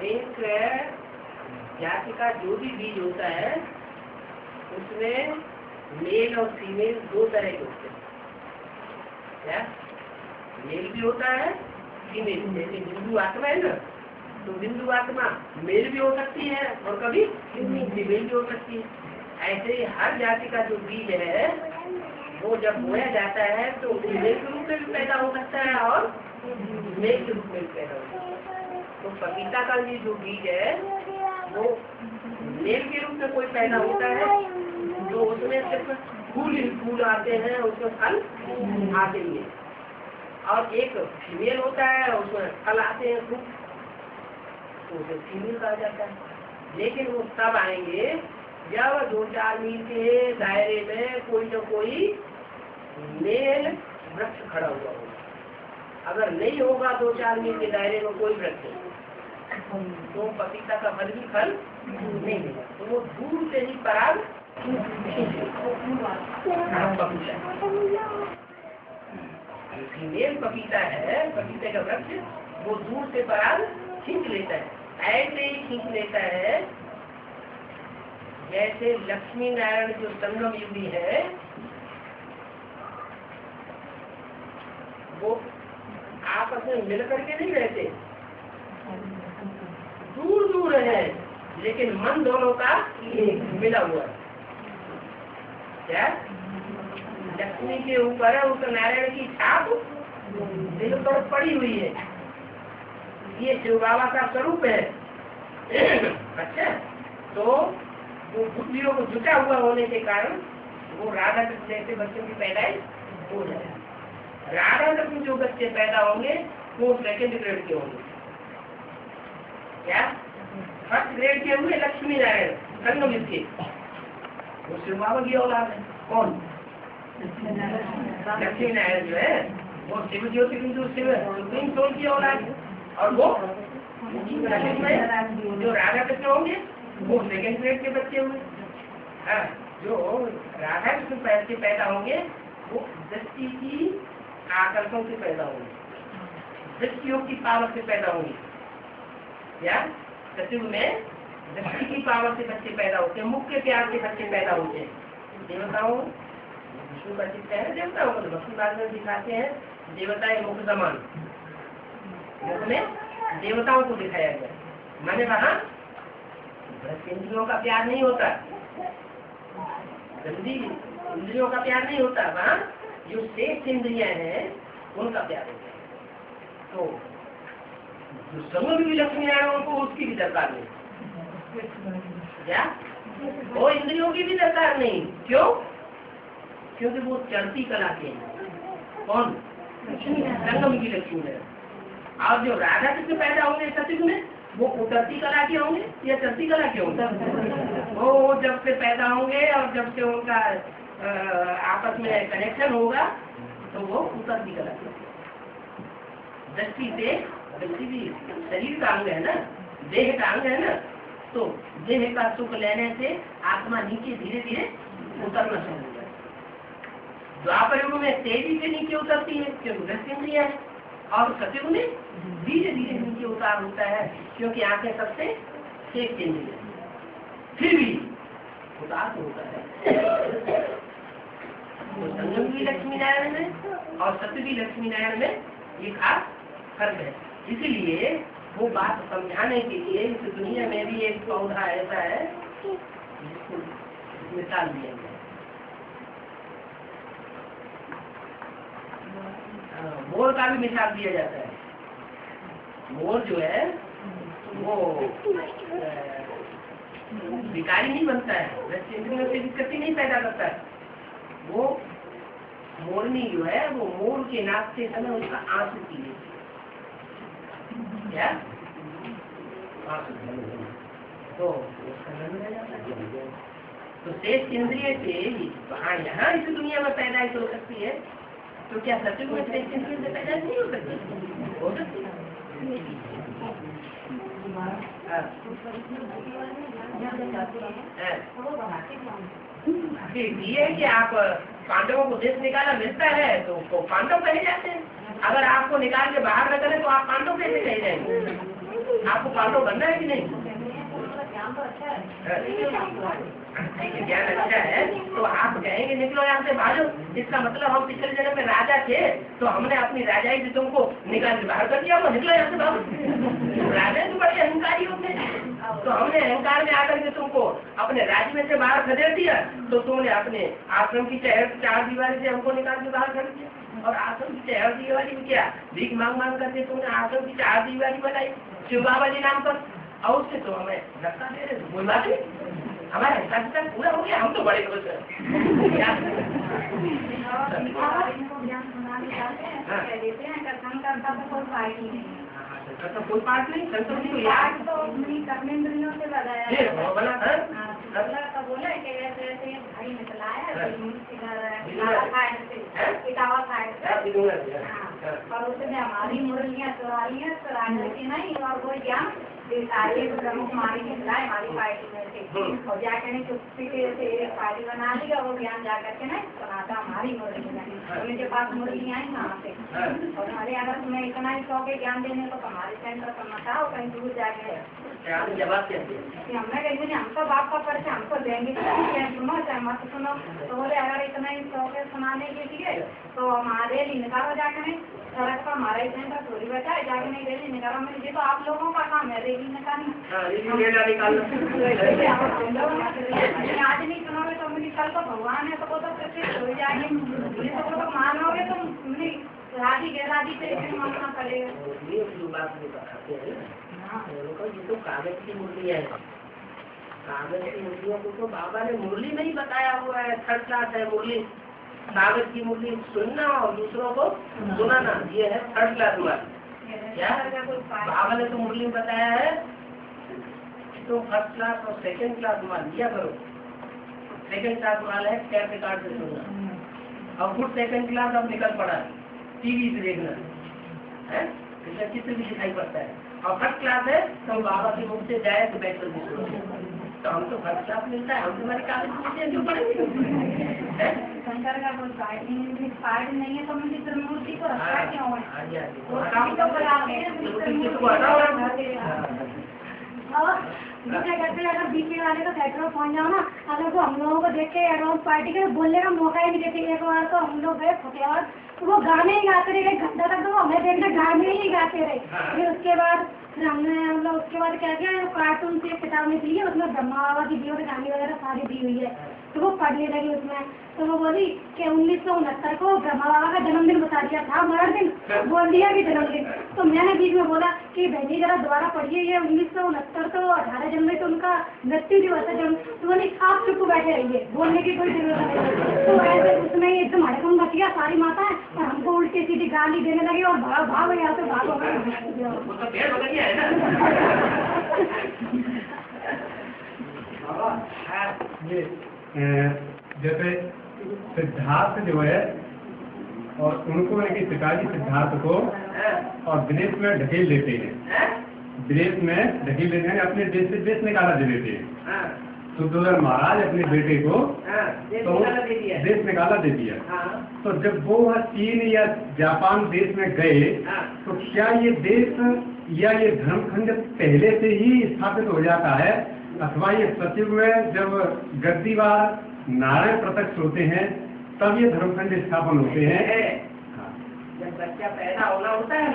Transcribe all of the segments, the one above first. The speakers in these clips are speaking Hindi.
हर एक जाति का जो भी बीज होता है उसमें मेल और फीमेल दो तरह के होते हैं। क्या मेल भी होता है फीमेल, जैसे बिंदु आत्मा है ना, तो बिंदु आत्मा मेल भी हो सकती है और कभी फीमेल भी हो सकती है। ऐसे ही हर जाति का जो बीज है वो जब बोया जाता है तो फीमेल के रूप में भी पैदा हो सकता है और मेल के रूप में भी पैदा हो सकता है। तो पपीता का ये जो बीज है वो मेल के रूप में कोई पैदा होता है तो उसमें सिर्फ फूल ही फूल आते हैं, उसमें फल आते ही है। और एक फीमेल होता है उसमें फल आते हैं खूब, तो उसे फीमेल कहा जाता है। लेकिन वो तब आएंगे जब 2-4 मील के दायरे में कोई न कोई मेल वृक्ष खड़ा हुआ होगा। अगर नहीं होगा 2-4 मील के दायरे में कोई वृक्ष तो पपीता का फल भी फल नहीं मिलेगा। तो वो दूर से ही पराग फीमेल पपीता है, पपीते का वृक्ष वो दूर से पराग खींच लेता है। ऐसे ही खींच लेता है जैसे लक्ष्मी नारायण जो संगम युगी है वो आपस में मिलकर के नहीं रहते, दूर दूर है लेकिन मन दोनों का मिला हुआ है। क्या लक्ष्मी के ऊपर है उस नारायण की छाप दिल पर पड़ी हुई है, ये शिव बाबा का स्वरूप है। अच्छा, तो वो बुद्धियों को जुटा हुआ होने के कारण वो राधा कृष्ण जैसे बच्चों की पैदाइश हो जाए। राधा कृष्ण जो बच्चे पैदा होंगे वो सेकंड ग्रेड के होंगे। क्या फर्स्ट ग्रेड के हुए लक्ष्मी नारायण संगम युग के, वो शिव बाबा की औलाद है। कौन? लक्ष्मी नारायण जो है वो शिव ज्योति बिंदु शिव सुप्रीम सोल की औलाद है। और वो जो राधा कृष्ण होंगे वो सेकंड ग्रेड के बच्चे हुए। हाँ, जो राधा कृष्ण के पैदा होंगे वो दृष्टि की आकर्षण से पैदा होंगे, दृष्टियों की पावर से पैदा होंगे। क्या सतयुग में दृष्टि की पावर से बच्चे पैदा होते हैं, मुख के प्यार से बच्चे पैदा होते हैं। देवताओं विष्णु का चित्त है, देवताओं को भक्ति मार्ग में दिखाते हैं देवता मुख समान, मुख में देवताओं को दिखाया गया। मैंने कहा इंद्रियों का प्यार नहीं होता, गंदी इंद्रियों का प्यार नहीं होता, वहाँ जो श्रेष्ठ इंद्रियां हैं उनका प्यार होता है। तो जो समूह भी लक्ष्मी नारायण को उसकी भी दरकार नहीं, क्या वो इंद्रियों की भी दरकार नहीं। क्यों? क्योंकि वो चलती कला के हैं। कौन? संगम की लक्ष्मी नारायण। और जो राधा कृष्ण पैदा होंगे सतयुग में वो उतरती कला के होंगे या चलती कला के होंगे? वो जब से पैदा होंगे और जब से उनका आपस में कनेक्शन होगा तो वो उतरती कला के होंगे। दृष्टि से दृष्टि भी शरीर का अंग है ना, देह का अंग है ना, तो देह का सुख लेने से आत्मा नीचे धीरे धीरे उतरना शुरू हो जाए। द्वापर युग में तेजी से नीचे उतरती है क्योंकि दृष्टि इंद्रिय है, और सतयुग में धीरे धीरे नीचे उतार होता है क्योंकि आंखें सबसे शेष इंद्रिय है। फिर भी उतार तो होता है। तो संगम भी लक्ष्मी नारायण में और सत्य भी लक्ष्मी नारायण में ये खास फर्क है। इसीलिए वो बात समझाने के लिए इस दुनिया में भी एक पौधा ऐसा है जिसको मिसाल दिया गया। मोर का भी मिसाल दिया जाता है। मोर जो है वो भिखारी नहीं बनता है, इंद्रियों से दिक्कत नहीं पैदा करता है। वो मोरनी जो है वो मोर के नाचते समय उसका आंसू पी लेती है। क्या आंसू तो उसका जन्म रह जाता है। तो शेष इंद्रिय से वहाँ यहाँ इस दुनिया में पैदाइश हो सकती है, तो क्या सत्युग में श्रेष्ठ इंद्रिय से पैदाइश नहीं हो सकती? हो सकती है। ये है कि आप पांडवों को देश निकाला मिलता है तो पांडव कहे जाते हैं। अगर आपको निकाल के बाहर न करें तो आप पांडव कैसे कहे जाएंगे? आपको पांडव बनना है कि नहीं? ज्ञान अच्छा है तो आप कहेंगे निकलो यहाँ से भागो। इसका मतलब हम पिछले जन्म में राजा थे तो हमने अपनी राजाई से तुमको निकाल के बाहर कर दिया, निकलो यहाँ से भागो। राजा तो बड़े अहंकारी होते हैं, तो हमने अहंकार में आकर के तुमको अपने राज्य में से बाहर खदेड़ दिया, तो तुमने अपने आश्रम की चार दीवारी से हमको निकाल के बाहर कर दिया। और आश्रम की चार दीवारी में क्या भीख मांग मांग करके तुमने आश्रम की चार दीवारी बनाई शिव बाबा जी नाम पर, और उससे तो हमें रखा दे रहे, कोई बात नहीं, हमारा हिसाब पूरा हो गया, हम तो बड़े खुश हैं। तो कोई पार्ट नहीं, संतोष जी को याद तो कर्मेंद्रियों से बना था, बोला कि ऐसे भाई निकला है और उसने हमारी मुरलियाँ चुरा ली हैं, चुराने की नहीं, और वो ज्ञान प्रमुख मारी खिलाए हमारी पार्टी में से, और जाकर चुप्पी से पार्टी बना ली और वो ज्ञान जाकर के नहीं सुनाता हमारी मुरलियाँ, उनके पास मुरलियाँ आई वहाँ पे। और हमारे अगर तुम्हें इतना ही शौक है ज्ञान देने को, हमारे सेंटर पर मताओ कहीं दूर जाके। जवाब क्या हमने कहीं हम तो बाप का परिचय हमको देंगे, सुनो चाहे मत सुनो, तो बोले अगर इतना ही शौक है सुनाने के लिए तो हमारे लिए निकालो जाकर नहीं, सड़क पर हमारा ही सेंटर थोड़ी बैठा है, जाके नहीं रैली निकालो, मैंने ये तो आप लोगों का काम है रैली निकालना। आज नहीं सुनोगे तो मुझे कल तो भगवान है, तो वो तो फिर हो जाएंगे, तो वो तो मानोगे तो राजी गैराजी से मानना पड़ेगा। ये तो कागज की मुरलियाँ है, कागज की मुरलियों को तो बाबा ने मुरली नहीं बताया हुआ है, थर्ड क्लास है मुरली। कागज की मुरली सुनना और दूसरों को सुनाना, ये है थर्ड क्लास वाली। क्या बाबा ने तो मुरली में बताया है तो फर्स्ट क्लास और सेकंड क्लास माल लिया करो। सेकंड क्लास माल है टैप रिकॉर्ड से सुनना, और गुड सेकंड क्लास अब निकल पड़ा टीवी से देखना है, इसका चित्र भी दिखाई पड़ता है। और फर्स्ट क्लास है तो बाबा के मुख से जाए तो बैठ कर भी सुनो, तो हम तो फर्स्ट क्लास मिलता है, हम तुम्हारी कागज क्यों पढ़ेंगे? शंकर का कोई पार्ट नहीं है तो मुझे त्रिमूर्ति को रखा क्यों है? कहते अगर बीच वाले को सेक्टर पहुंच जाओ ना, अगर वो हम लोगों को देख के एडवांस पार्टी के बोलने का मौका ही नहीं देते। एक बार तो हम लोग गए फतेहाबाद, तो वो गाने ही गाते रहे, 1 घंटा तक तो हमें देखने गाने ही गाते रहे। फिर उसके बाद हमने मतलब उसके बाद क्या किया, कार्टून से किताब में दी है, उसमें ब्रह्मा बाबा की दी हुई कहानी वगैरह सारी दी हुई है, तो वो पढ़ने लगी उसमें। तो वो बोली कि 1969 को ब्रह्मा बाबा का जन्मदिन बता दिया था, मरण दिन बोल दिया कि जन्मदिन। तो मैंने बीच में बोला कि बहनी जरा दोबारा पढ़िए, ये 1969 तो 18 जनवरी तो उनका मृत्यु दिवस है। तो बोली आप चुप बैठे रहिए, बोलने की कोई जरूरत नहीं। तो ऐसे उसमें एकदम हड़कम मच गया सारी माता है, और हमको उल्टी सीधी गाली देने लगी और भाग यहाँ से भागो। जैसे सिद्धार्थ जो है और उनको पिताजी सिद्धार्थ को और विदेश में ढकेल देते हैं, विदेश में ढकेल देते हैं, अपने देश से देश निकाला दे देते हैं। सुदर्शन महाराज अपने बेटे को तो देश निकाला दे दिया। तो जब वो चीन या जापान देश में गए तो क्या ये देश या ये धर्मखंड पहले से ही स्थापित हो जाता है, अथवा ये सचिव में जब गद्दीवार नारायण प्रत्यक्ष होते हैं तब ये धर्मखंड स्थापन होते हैं? जब बच्चा पैदा होना होता है ना,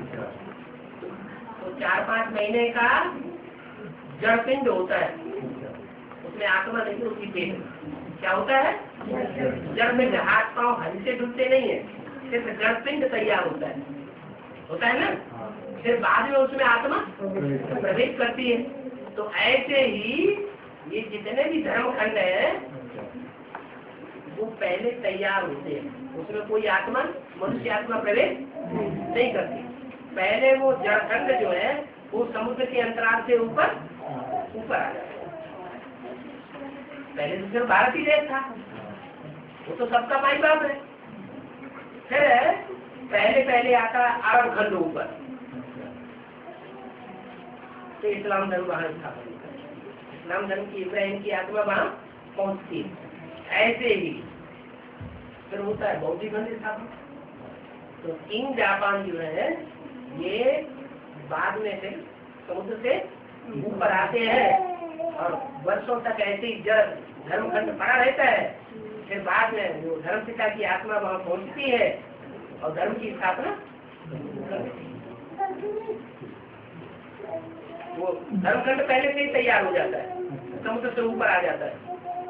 तो 4-5 महीने का जड़पिंड होता है, उसमें आत्मा नहीं होती, पेट में क्या होता है जड़पिंड। हाथ पांव हल्के डुलते नहीं है, सिर्फ जड़पिंड तैयार होता है ना, फिर बाद में उसमें आत्मा प्रवेश करती है। तो ऐसे ही ये जितने भी धर्मखंड है वो पहले तैयार होते हैं, उसमें कोई आत्मा मनुष्य आत्मा प्रवेश नहीं करती। पहले वो जड़खंड जो है वो समुद्र के अंतराल से ऊपर आ जाता है। पहले तो सिर्फ भारत ही देश था, वो तो सबका माई बाप है। फिर पहले आता अरब खंड ऊपर, तो इस्लाम धर्म वहां स्थापन होता है, इस्लाम धर्म की इब्राहिम की आत्मा वहां पहुंचती है। ऐसे ही फिर होता है बौद्ध खंड स्थापन। तो चीन जापान जो है ये बाद में फिर समुद्र से ऊपर आते हैं और वर्षों तक ऐसे ही धर्मखंड पड़ा रहता है। फिर बाद में वो धर्म पिता की आत्मा वहाँ पहुँचती है और धर्म की स्थापना वो धर्मखंड पहले से ही तैयार हो जाता है, समुद्र से ऊपर आ जाता है।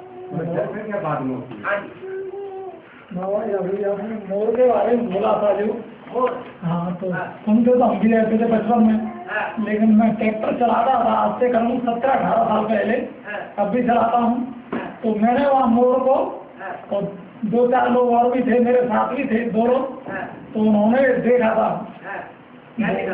हाँ जी, अभी आपने मोर के बारे में बोला था जो मोर, हाँ तो सुनते तो हम भी रहते थे बचपन में, हाँ, लेकिन मैं ट्रैक्टर चलाता था आज से करूँ 17-18 साल पहले, हाँ, अब भी चलाता हूँ। तो मैंने वहाँ मोर को हाँ, और 2-4 लोग और भी थे, मेरे साथ भी थे 2 लोग, हाँ, तो उन्होंने देखा था हाँ, क्या देखा?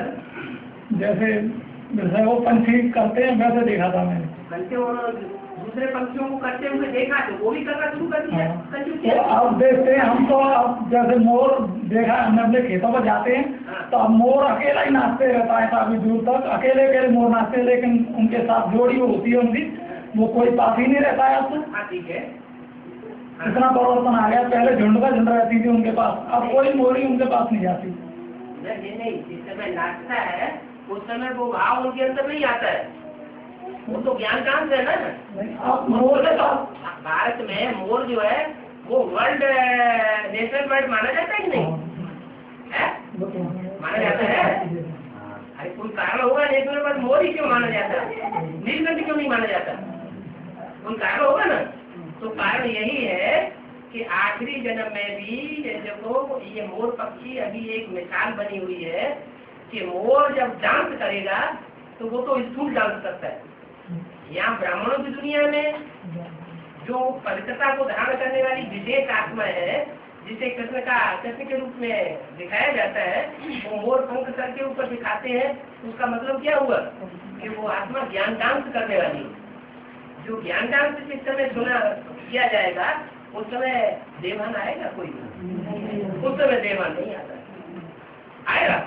जैसे वो पंछी करते हैं वैसे देखा था मैंने। दूसरे पंछियों को करते हुए देखा तो वो भी करना शुरू कर दिया। तो अब देखते हैं हम, तो अब जैसे मोर देखा हमने अपने खेतों पर जाते हैं तो अब मोर अकेला ही नाचते रहता है काफी दूर तक, अकेले अकेले मोर नाचते हैं, लेकिन उनके साथ जोड़ी होती है उनकी, वो कोई पास ही नहीं रहता है अब तो। हाँ ठीक है, इतना परिवर्तन आ गया, पहले झुंड का झुंड रहती थी उनके पास, अब कोई मोरी उनके पास नहीं जाती। नहीं, जिस समय नाचता है उस समय वो भाव उनके अंदर नहीं आता है, वो तो ज्ञान काम से है ना। अब मोर के पास भारत में मोर जो है वो वर्ल्ड नेशनल बर्ड माना जाता है कि नहीं है? माना जाता है। अरे कोई कारण होगा नेशनल बर्ड मोर ही क्यों माना जाता है, नीलकंठ क्यों नहीं माना जाता? कोई कारण होगा ना। तो कारण यही है कि आखिरी जन्म में भी देखो ये मोर पक्षी अभी एक मिसाल बनी हुई है कि मोर जब डांस करेगा तो वो तो स्थूल डांस करता है। यहाँ ब्राह्मणों की दुनिया में जो पवित्रता को धारण करने वाली विशेष आत्मा है जिसे कृष्ण के रूप में दिखाया जाता है, वो मोर पंख सर के ऊपर दिखाते हैं। उसका मतलब क्या हुआ कि वो आत्मा ज्ञान डांस करने वाली, जो ज्ञान डांस जिस समय सुना किया जाएगा उस समय देवान आएगा कोई? उस समय देवान नहीं आता, आएगा?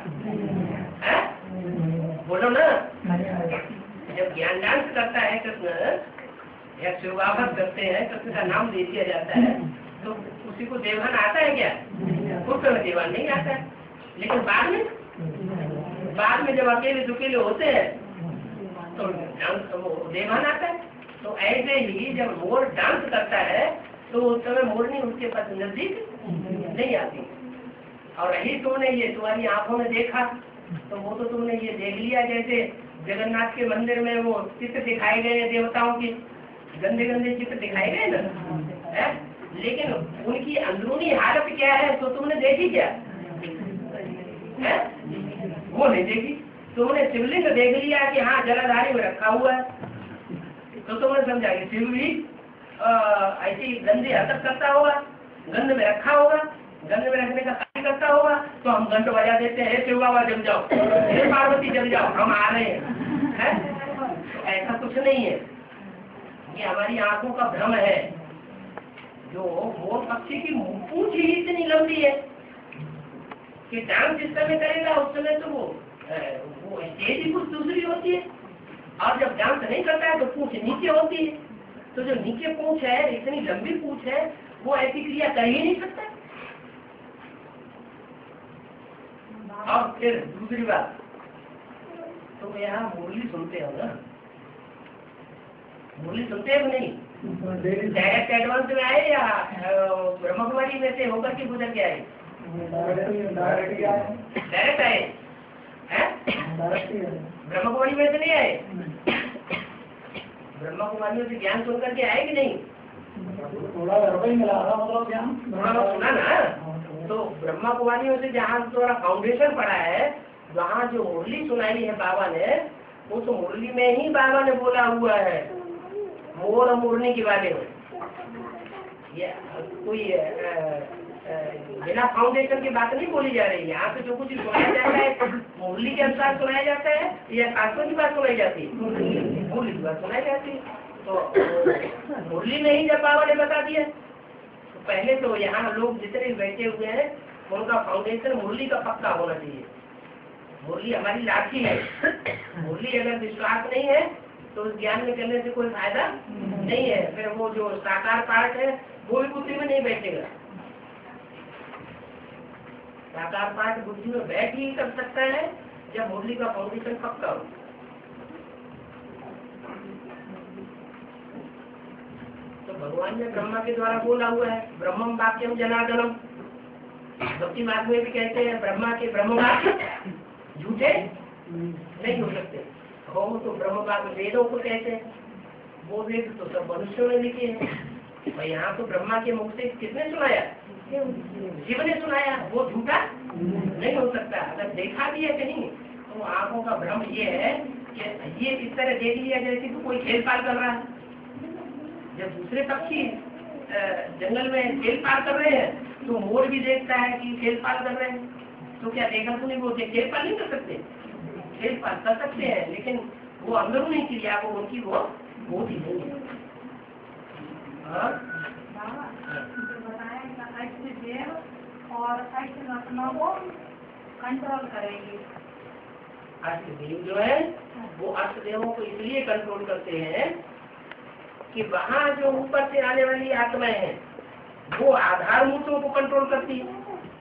बोलो ना। जब ज्ञान डांस करता है कृष्ण या शिवाभत करते हैं, कृष्ण का नाम दे दिया जाता है, तो उसी को देवान आता है क्या? उस समय देवान नहीं आता है। लेकिन बाद में जब अकेले दुकेले होते हैं तो देवान आता है। तो ऐसे ही जब मोर डांस करता है तो उस समय मोरनी उसके पास नजदीक नहीं आती। और रही तुमने ये तुम्हारी आंखों में देखा तो वो तो तुमने ये देख लिया जैसे जगन्नाथ के मंदिर में वो चित्र दिखाए गए देवताओं के, गंदे गंदे चित्र दिखाए गए ना है? लेकिन उनकी अंदरूनी हालत क्या है तो तुमने देखी क्या है? वो नहीं देखी। तुमने शिवलिंग देख लिया कि हाँ जलाधारी में रखा हुआ है, तो तुमने समझा कि शिव भी ऐसी गंदी हरकत करता होगा, गंध में रखा होगा, गंध में रखने का कार्य करता होगा। तो हम घंट बजा देते हैं, शिव बाबा जल जाओ, हे पार्वती जल जाओ, हम आ रहे हैं। तो ऐसा कुछ नहीं है, ये हमारी आंखों का भ्रम है। जो मोर पक्षी की पूंछ ही इतनी लंबी है कि डांस जिस समय करेगा उस समय तो वो स्टेज ही कुछ दूसरी होती है, और जब डांस नहीं करता है तो पूंछ नीचे होती है। तो जो नीचे पूंछ है, इतनी लंबी पूंछ है, वो ऐसी क्रिया कर ही नहीं सकता। और फिर दूसरी बात, तो यहाँ मुरली सुनते हो ना, मुरली सुनते हो नहीं? डायरेक्ट एडवांस में आए या ब्रह्म कुमारी में से होकर के गुजर के आए? डायरेक्ट आए हैं? ब्रह्म कुमारी में से नहीं आए? ब्रह्म कुमारियों से ज्ञान सुन करके आए कि नहीं? थोड़ा मिला था मतलब ज्ञान थोड़ा बहुत सुना ना। तो ब्रह्मा कुमारियों से जहाँ थोड़ा फाउंडेशन पड़ा है, वहाँ जो मुरली सुनाई है बाबा ने, उस मुरली में ही बाबा ने बोला हुआ है मोर और मुरली के बारे में। ये कोई बिना फाउंडेशन की बात नहीं बोली जा रही है। यहाँ पे जो कुछ सुनाया जाता है मुरली के अनुसार सुनाया जाता है या शास्त्रों की बात सुनाई जाती है? मुरली की बात सुनाई जाती है। तो मुरली में ही जब बाबा ने बता दिया, तो पहले तो यहाँ लोग जितने बैठे हुए हैं उनका फाउंडेशन मुरली का पक्का होना चाहिए। मुरली हमारी लाठी है, मुरली अगर विश्वास नहीं है तो उस ज्ञान में करने से कोई फायदा नहीं है। फिर वो जो साकार पाठ है वो भी बुद्धि में नहीं बैठेगा। साकार पाठ बुद्धि में बैठ ही कर सकता है जब मुरली का फाउंडेशन पक्का हो। तो भगवान ने ब्रह्मा के द्वारा बोला हुआ है, ब्रह्मम वाक्यम जनार्दनम। भक्ति मार्ग में भी कहते हैं ब्रह्मा के ब्रह्म वाक्य झूठे नहीं हो सकते। हो तो ब्रह्म वाक्य वेदों को कहते हैं, वो वेद तो सब मनुष्यों ने लिखे हैं। और यहाँ तो ब्रह्मा के मुख से किसने सुनाया? शिव ने सुनाया। वो झूठा नहीं हो सकता। अगर देखा भी है कहीं तो आंखों का भ्रम ये है कि ये इस तरह देख लिया जैसे तो कोई खेल पाल कर रहा है। जब दूसरे पक्षी जंगल में खेल पाल कर रहे हैं तो मोर भी देखता है कि खेल पाल कर रहे हैं, तो क्या देखा तो नहीं बोलते? खेल पाल नहीं कर सकते, खेल पाल कर सकते हैं, लेकिन वो अंदरूनी क्रिया वो उनकी वो होती नहीं है। और रत्नों को कंट्रोल करेंगे। अष्टदेव जो है वो अष्टदेवों को इसलिए कंट्रोल करते हैं कि वहाँ जो ऊपर से आने वाली आत्माएं हैं वो आधार मूर्तों को कंट्रोल करती है।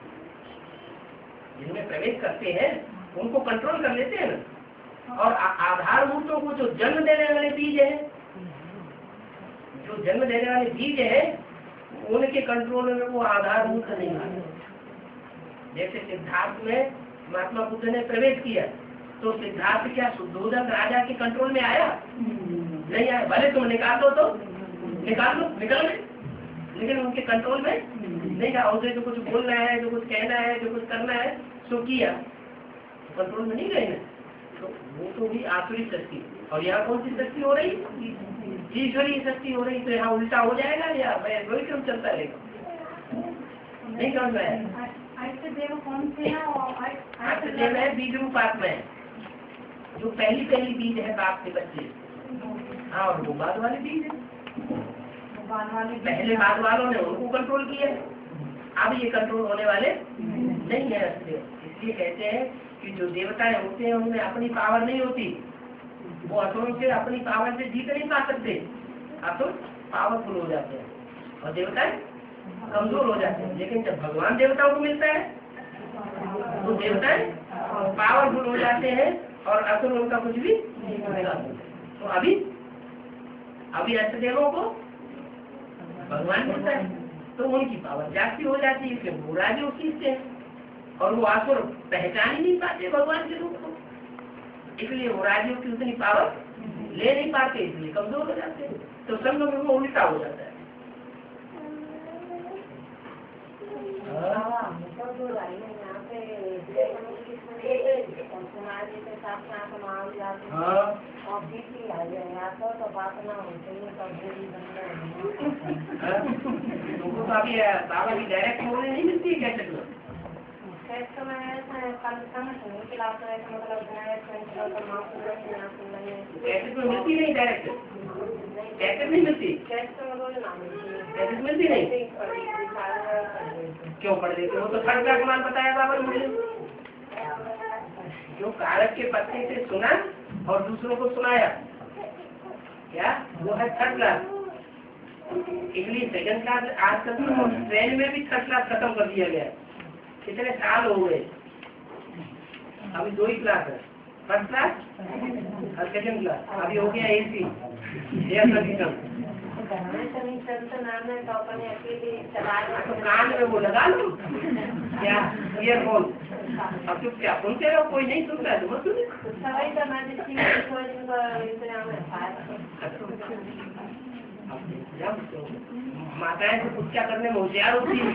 जिनमें प्रवेश करते हैं उनको कंट्रोल कर लेते हैं ना। और आधार मूर्तों को जो जन्म देने वाले बीज है, जो जन्म देने वाले बीज है उनके कंट्रोल में वो आधार मूर्त नहीं आते। जैसे सिद्धार्थ में महात्मा बुद्ध ने प्रवेश किया तो सिद्धार्थ क्या शुद्धोदक राजा के कंट्रोल में आया? नहीं आया। भले तुम निकाल दो तो निकाल लो, निकल गए, लेकिन उनके कंट्रोल में नहीं था। उसे जो कुछ बोलना है, जो कुछ कहना है, जो कुछ करना है सो किया, तो कंट्रोल में नहीं गए ना। तो वो तो भी आसुरी शक्ति। और यहाँ कौन सी शक्ति हो रही? ईश्वरीय शक्ति हो रही। तो यहाँ उल्टा हो जाएगा या वही क्रम चलता रहेगा? नहीं समझ में आया। अष्टदेव कौन से हैं? अष्टदेव है बीज रूप आत्मा है, जो पहली बीज है बाप के बच्चे। हाँ, और वो बाद वाले बीज है। पहले बाद वालों ने उनको कंट्रोल किया, अब ये कंट्रोल होने वाले नहीं है अष्टदेव। इसलिए कहते हैं कि जो देवताएं होते हैं उनमें अपनी पावर नहीं होती, वो असुरों से अपनी पावर से जीत नहीं पा सकते। असुर पावरफुल हो जाते हैं और देवताएं कमजोर हो जाते हैं। लेकिन जब भगवान देवताओं को मिलता है तो देवताएं पावरफुल हो जाते हैं और असुर उनका कुछ भी नहीं कर सकते। तो अभी अष्टदेवों को भगवान मिलता है तो उनकी पावर जास्ती हो जाती है, इसलिए वो राजे उसी से और वो असुर पहचान ही नहीं पाते भगवान के रूप को, इसलिए वो राजे की उतनी पावर ले नहीं पाते, इसलिए कमजोर हो जाते हैं। तो संग में वो उल्टा हो जाता है। तुमको तो अभी बाबा की डायरेक्ट मोड़ने नहीं मिलती है कैसे? कैसे तो मिलती नहीं डायरेक्ट, कैसे नहीं मिलती, कैसे मिलती नहीं। क्यों पढ़ देते हो? तो थर्ड का कमाल बताया बाबा ने मुझे। जो कारक के पत्ते से सुना और दूसरों को सुनाया, क्या वो है थर्ड क्लास। इसलिए सेकंड क्लास आजकल तो ट्रेन में भी थर्ड क्लास खत्म कर दिया गया। कितने साल हो गए, अभी 2 ही क्लास है, फर्स्ट क्लास और सेकंड क्लास। अभी हो गया AC एयर कंडीशन। तो कान में वो लगा लो क्या ईयरफोन, अब चुपचाप सुनते रहो, कोई नहीं सुनता है तो मत सुनो। माताएं तो कुछ क्या करने में होशियार होती है।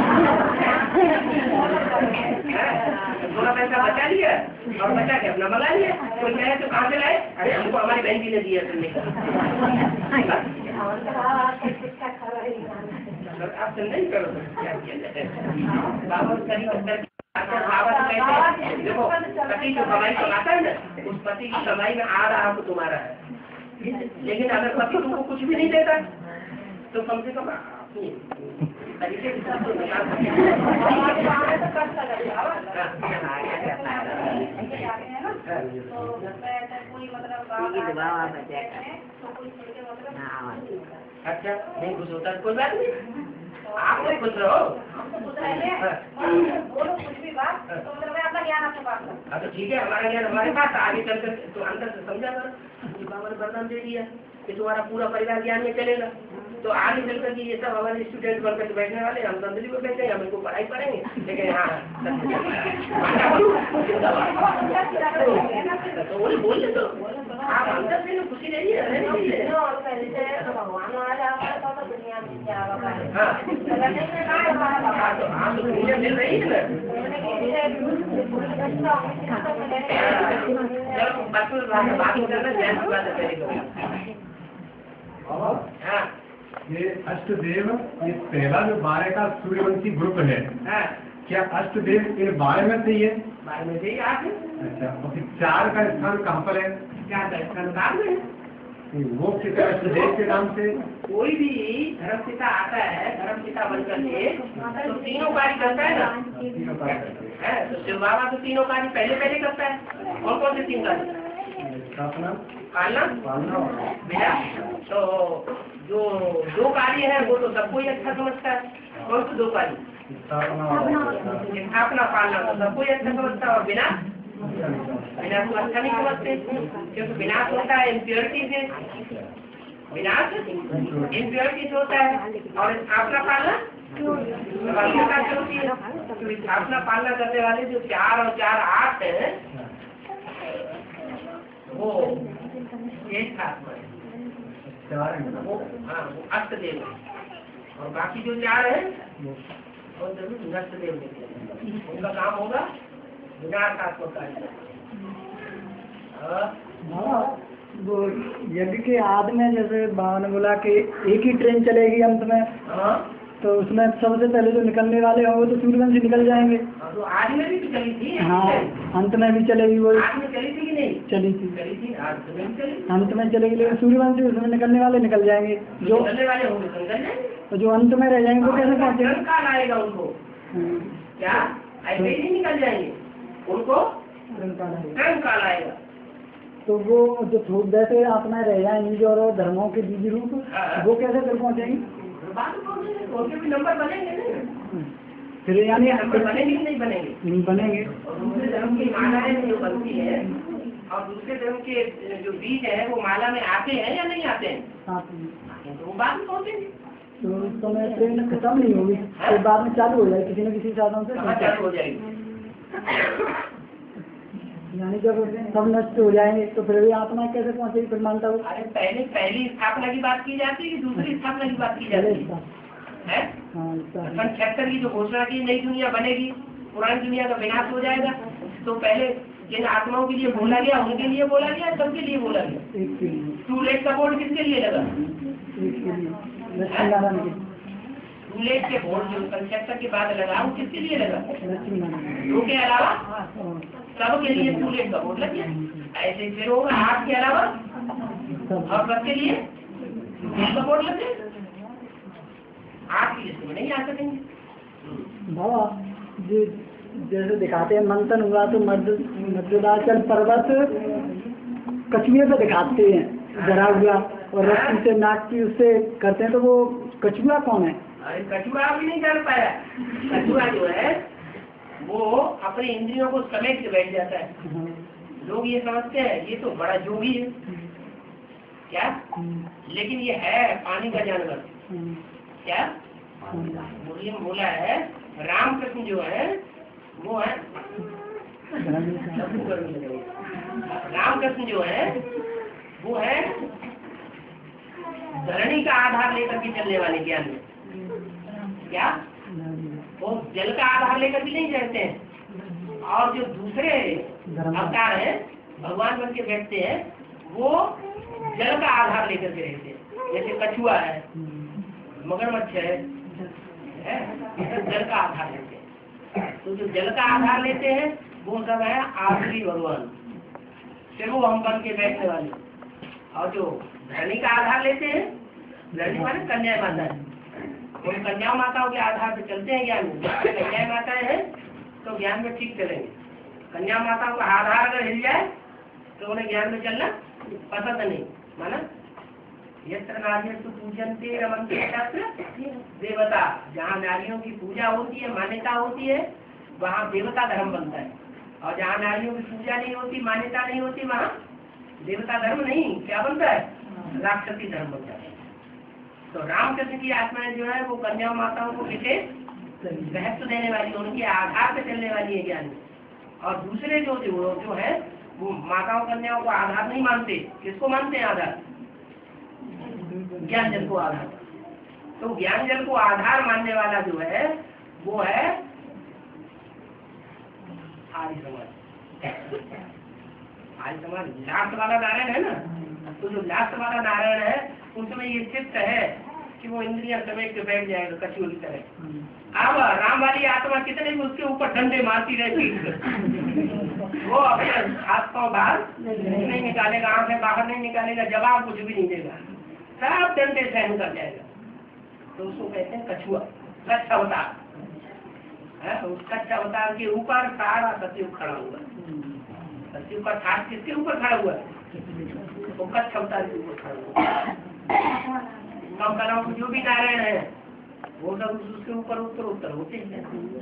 थोड़ा पैसा बचा लिया और बचा के अपना मंगा लिया। कोई कहे तो कहाँ से लाए? अरे हमको हमारी बहन जी ने दिया सुनने का। आप नहीं करो क्या किया जाए। बाबा देखो, पति जो कमाई कमाता है ना, उस पति की कमाई में आ रहा तो तुम्हारा है। लेकिन अगर पति तुमको कुछ भी नहीं देता तो कम से कम तरीके से अच्छा नहीं कुछ होता कोई बात नहीं। आप तो खुश रहो। बोलो कुछ भी बात तो मतलब मैं अपना ज्ञान आपके पास रखूं। हाँ तो ठीक है, हमारा ज्ञान हमारे पास, आगे चलकर तो अंदर से समझा कर बाबा ने वरदान दे दिया कि तुम्हारा पूरा परिवार ज्ञान में चलेगा। तो आगे चलकर कि ये सब हमारे स्टूडेंट बनकर के बैठने वाले, हम संदली में बैठेंगे, हम इनको पढ़ाई करेंगे, लेकिन हाँ तो वही बोल दे। तो आप अंदर से खुशी रही है भगवान वाला दुनिया में क्या हाँ तो दुनिया मिल रही है ना। बात करना जैन की बात है। हाँ ये अष्टदेव, ये पहला जो 12 का सूर्यवंशी ग्रुप है, क्या अष्टदेव इन 12 में से ही है? 12 में से ही आप। अच्छा, और फिर 4 का स्थान कहाँ पर है? 4 का स्थान काम में वो किसी अष्टदेव के नाम से कोई भी धर्मपिता आता है, धर्मपिता बनकर के तो तीनों कार्य करता है ना। तीनों का है तो शिव बाबा तो तीनों कार्य पहले पहले करता है। और कौन से 3 कार्य? स्थापना, पालना, बेटा। तो जो 2 कार्य है वो तो सबको ही अच्छा समझता है। कौन से 2 कार्य? स्थापना, पालना तो सबको ही अच्छा समझता है। और विनाश को अच्छा नहीं समझते, क्योंकि विनाश होता है इम्प्योरिटी से। विनाश इम्प्योरिटी से होता है। और स्थापना पालना पवित्रता से होती है। तो स्थापना पालना करने वाले जो 4 और 4 8 है, वो एक आत्मा है, वो अष्टदेव है। और बाकी जो 4 है वो जरूर नष्टदेव निकलेंगे। उनका काम होगा विनाशात्मक कार्य। वो यज्ञ के आदि में जैसे बाबा ने बोला कि एक ही ट्रेन चलेगी अंत में, तो उसमें सबसे पहले जो निकलने वाले होंगे तो सूर्यवंशी निकल जाएंगे। तो आज में भी चली थी। हाँ, अंत में भी चलेगी वो। आज में चली थी कि नहीं? चली थी, चली थी, आज में भी चली। अंत में चलेगी, लेकिन सूर्यवंशी उसमें निकलने वाले निकल जाएंगे। जो निकलने वाले होंगे तो निकल जाएंगे। तो जो अंत में रह जाएंगे वो कैसे पहुँचेंगे? तुरंत काल आएगा उनको। क्या ऐसे ही नहीं निकल जाएंगे, उनको तुरंत काल आएगा। तो वो जो वैसे आत्माएं रह जाएंगी जो और धर्मों के बीज रूप, वो कैसे फिर पहुँचेंगी? बात पहुँचेंगे, उनके भी नंबर बनेंगे नहीं। फिर यानी नंबर बनेंगे कि नहीं बनेंगे? नहीं बनेंगे। और दूसरे धर्म की मालाएं जो बनती है, और दूसरे धर्म के जो बीज है वो माला में आते हैं या नहीं आते हैं? तो वो बाद में पहुँचेंगे। तो उस समय ट्रेन खत्म नहीं होगी, तो बाद में चालू हो जाएगी किसी न किसी साधन से। चालू हो जाएगी। यानी जब सब नष्ट हो जाएंगे तो फिर भी आत्मा कैसे पहुँचेगी? फिर मानता हूँ अरे पहली स्थापना की बात की जाती है कि दूसरी स्थापना की बात की जाती है? सन 76 की जो घोषणा की नई दुनिया बनेगी, पुरानी दुनिया का विनाश हो जाएगा, तो पहले जिन आत्माओं के लिए बोला गया उनके लिए बोला गया, सबके लिए बोला गया। एक के लिए, टूलेट का बोर्ड किसके लिए लगा? एक के लिए, लक्ष्मी नारायण के। टूलेट के बोर्ड जो सन 76 के बाद लगा वो किसके लिए लगा? लक्ष्मी नारायण। दो के अलावा सबके लिए टूलेट का बोर्ड लग गया। ऐसे फिर होगा 8 के अलावा और सबके लिए का बोर्ड लग गया। 8 की लिस्ट में नहीं आ सकेंगे। बाबा जो जैसे दिखाते हैं मंथन हुआ तो मध्यदाचल पर्वत कछुए पे दिखाते हैं जरा हुआ, और रस्सी से नाक की उससे करते हैं, तो वो कछुआ कौन है? अरे कछुआ भी नहीं जान पाया। कछुआ जो है वो अपनी इंद्रियों को समेट के बैठ जाता है। लोग ये समझते हैं ये तो बड़ा जोगी है क्या, लेकिन ये है पानी का जानवर। क्या मुरली में बोला है रामकृष्ण जो है वो है, रामकृष्ण जो है वो है धरणी का आधार लेकर के चलने वाले ज्ञान में। क्या वो जल का आधार लेकर भी नहीं रहते हैं, और जो दूसरे अवतार हैं भगवान बन के बैठते हैं वो जल का आधार लेकर के रहते हैं। जैसे कछुआ है, मगरमच्छ है, जल का आधार लेते हैं। तो जो जल का आधार लेते हैं वो सब है आखिरी भगवान, फिर वो हम बन के बैठने वाले। और जो धरणी का आधार लेते हैं, धरणी माने कन्या माता है, उन कन्या माताओं के आधार पर चलते हैं ज्ञान में। कन्या माताएं हैं तो ज्ञान में ठीक चलेंगे। कन्या माताओं का आधार अगर हिल जाए तो उन्हें ज्ञान में चलना पसंद नहीं, माना यत्र नार्यस्तु पूजन्ते रमन्ते तत्र देवता। जहाँ नारियों की पूजा होती है, मान्यता होती है, वहाँ देवता धर्म बनता है। और जहाँ नारियों की पूजा नहीं होती, मान्यता नहीं होती, वहाँ देवता धर्म नहीं, क्या बनता है? राक्षसी धर्म बनता है। तो रामकृष्ण की आत्माएं जो है वो कन्या माताओं को विशेष महत्व देने वाली, उनके आधार पे चलने वाली है ज्ञानी। और दूसरे जो है वो माताओं कन्याओं को आधार नहीं मानते। किसको मानते हैं आधार? ज्ञान जल को आधार। तो ज्ञान जल को आधार मानने वाला जो है वो है आर्य समाज। आर्य समाज लास्ट वाला नारायण है ना, तो जो लास्ट वाला नारायण है उसमें ये चित्त है कि वो इंद्रियां समेट के बैठ जाएगा कछुआ की तरह। अब राम वाली आत्मा कितने भी उसके ऊपर डंडे मारती रहती वो अपने हाथ पांव बाहर नहीं निकालेगा, आंखें बाहर नहीं निकालेगा, जवाब कुछ भी नहीं देगा, सब डंडे सहन कर जाएगा। तो उसको कहते हैं कछुआ, कच्छ अवतार। उस कच्छ अवतार के ऊपर सारा सतयुग खड़ा हुआ। सतयुग का ठाट किसके ऊपर खड़ा हुआ? वो कच्छ अवतार के ऊपर खड़ा हुआ। कम कला जो भी नारायण है वो सब उसके ऊपर उत्तर होते हैं।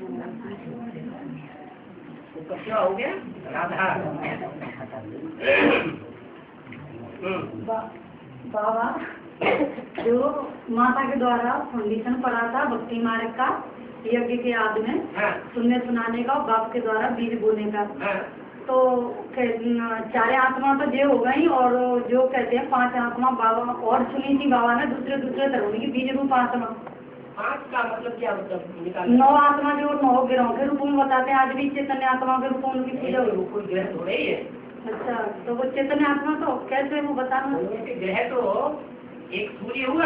तो क्या हो गया? राधा। बाबा जो माता के द्वारा फाउंडेशन पड़ा था भक्ति मार्ग का यज्ञ के आदि में, सुनने सुनाने का, बाप के द्वारा बीज बोने का, तो चारे आत्मा तो ये हो गई, और जो कहते हैं 5 आत्मा बाबा और सुनी थी बाबा ने दूसरे धर्म की बीज रूप आत्मा। 5 का मतलब क्या? मतलब 9 आत्मा जो 9 ग्रहों के रूप में बताते हैं, आज भी चैतन्य आत्मा के रूप में उनकी पूजा कोई ग्रह हो रही है। अच्छा, तो वो चैतन्य आत्मा तो कैसे वो बताना? ग्रह तो एक सूर्य हुआ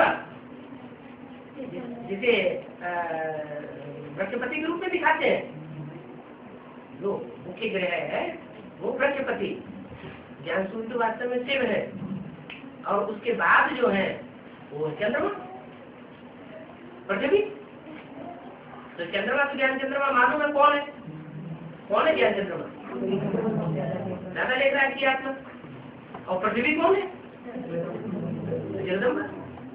जिसे बृहस्पति के रूप में दिखाते हैं। जो मुख्य ग्रह है वो बृहस्पति, ज्ञान सूर्य तो वास्तव में शिव है। और उसके बाद जो है वो चंद्रमा, पृथ्वी। तो चंद्रमा तो ज्ञान चंद्रमा मालूम है कौन है? कौन है ज्ञान चंद्रमा? दादा लेख रहा की आत्मा। और पृथ्वी कौन है? जगदम्बा।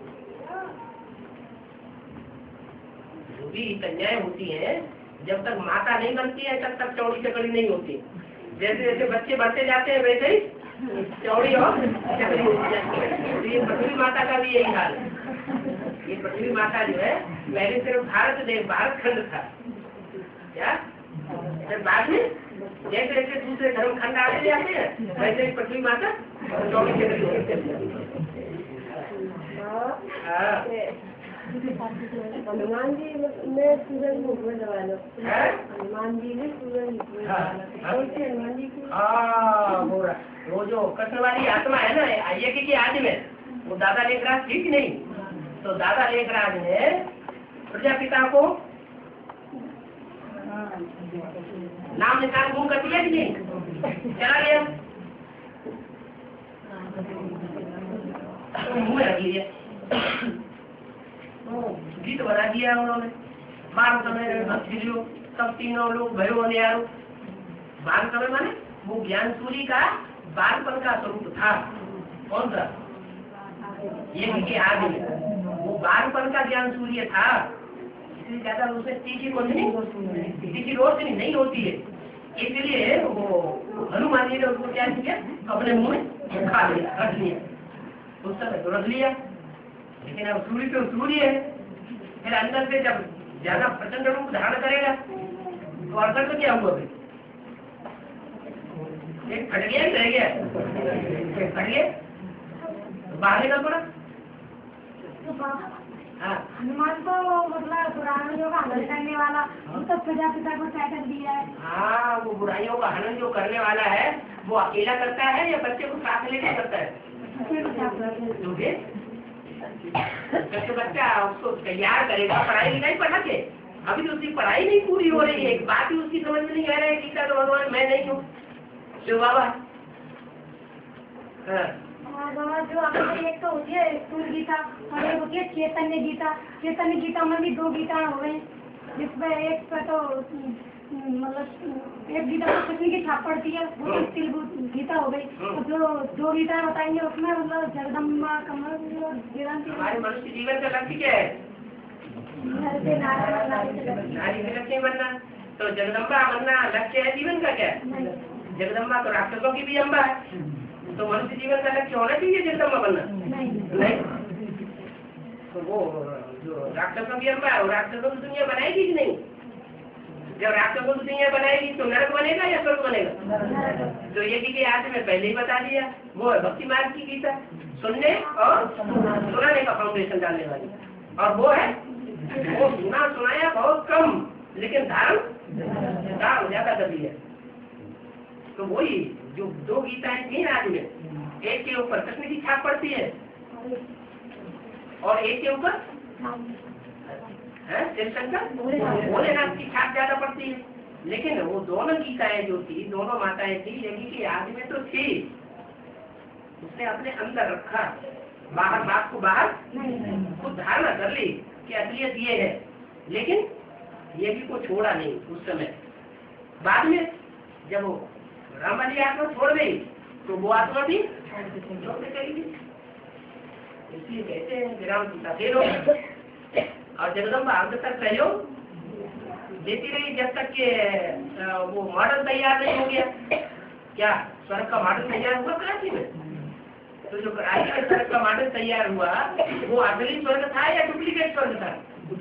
जो भी कन्याएं होती हैं जब तक माता नहीं बनती है तब तक चौड़ी चकड़ी नहीं होती। जैसे जैसे बच्चे बढ़ते जाते हैं वैसे ही चौड़ी और चकड़ी होती है। ये पृथ्वी माता का भी यही हाल है। ये पृथ्वी माता जो है पहले सिर्फ भारत खंड था क्या, फिर बाद में जैसे जैसे दूसरे धर्म खंड आते जाते हैं वैसे ही पृथ्वी माता चौड़ी चकड़ी होती है। हनुमान जी में सूरज मुखबत वालों, हनुमान जी में सूरज हनुमान जी की वो जो कृष्ण वाली आत्मा है ना यज्ञ के आदि में, वो दादा लेखराज थी कि नहीं? तो दादा लेखराज ने प्रजापिता को नाम निशान गुम कर दिया कि नहीं? चला गया, मुँह रख लिया, गीत बना दिया उन्होंने। बाल समय सब तीनों लोग भयो होने आरो। बाल समय माने वो ज्ञान सूर्य का बालपन का स्वरूप था। कौन सा? यज्ञ के आदि में वो बालपन का ज्ञान सूर्य था, इसलिए ज्यादा उसमें तीखी रोशनी नहीं होती है। इसलिए वो हनुमान जी ने उसको क्या किया? अपने मुंह में खा लिया, रख लिया। उस समय तो रख लिया, लेकिन अब सूर्य तो सूर्य है। फिर अंदर से जब ज्यादा प्रचंड रूप धारण करेगा तो अंदर तो क्या हुआ? फिर फट गया ही रह गया, फट गया तो बाहर निकल पड़ा। हनुमान को मतलब बुराइयों का हनन करने वाला, तो प्रजापिता को टाइटल दिया है। हाँ, वो बुराइयों का हनन जो करने वाला है वो अकेला करता है या बच्चे को साथ लेकर करता है? तो बच्चा उसको तैयार करेगा, पढ़ाई लिखाई पढ़ा के। अभी तो उसकी पढ़ाई नहीं पूरी हो रही है, एक बात ही उसकी समझ में नहीं आ रहा है। गीता तो भगवान मैं नहीं हूँ, शिव बाबा। जो अपनी एक तो होती है स्थूल गीता और एक होती है चैतन्य गीता। चैतन्य गीता में भी 2 गीता हो गई, जिसमें एक पे तो मतलब एक गीता में कृष्ण की छाप पड़ती है, वो तो तिल गीता हो गई। तो जो गीता बताएंगे उसमें मतलब जगदम्बा कमल हमारे मनुष्य जीवन का लक्ष्य क्या है? नारी के लक्ष्य बनना। तो जगदम्बा बनना लक्ष्य है जीवन का क्या? जगदम्बा तो राक्षसों की भी अम्बा है, तो मनुष्य जीवन का लक्ष्य होना चाहिए जगदम्बा बनना? नहीं। तो वो जो राक्षसों की अम्बा है, वो राक्षसों की दुनिया बनाएगी कि नहीं? जब राक्षसों की दुनिया बनाएगी तो नरक बनेगा या स्वर्ग बनेगा? तो ये की आज में पहले ही बता दिया, वो है भक्ति मार्ग की गीता, सुनने और सुनाने का फाउंडेशन डालने वाली। और वो है वो सुना सुनाया बहुत कम, लेकिन धारण ज्यादा कर दिया। तो वही जो दो गीताएं थी आज में, एक के ऊपर कृष्ण की छाप पड़ती है और एक के ऊपर शिवशंकर भोलेनाथ की छाप ज्यादा पड़ती है। लेकिन वो दोनों गीताएं जो थी, दोनों माताएं थी, यही की आज में तो थी, उसने अपने अंदर रखा, बाहर बात को बाहर खुद धारणा कर ली कि असलियत ये है, लेकिन ये भी को छोड़ा नहीं उस समय। बाद में जब वो राम वाली आत्मा छोड़ गई तो वो आत्मा भी छोड़ने चली गई। इसलिए कहते हैं कि राम सीता फेर हो गई और जगदम्बा अंत तक सहयोग देती रही जब तक के वो मॉडल तैयार नहीं हो गया। क्या स्वर्ग का मॉडल तैयार हुआ कराची में? तो जो कराची में स्वर्ग का मॉडल तैयार हुआ वो असली स्वर्ग था या डुप्लीकेट स्वर्ग था?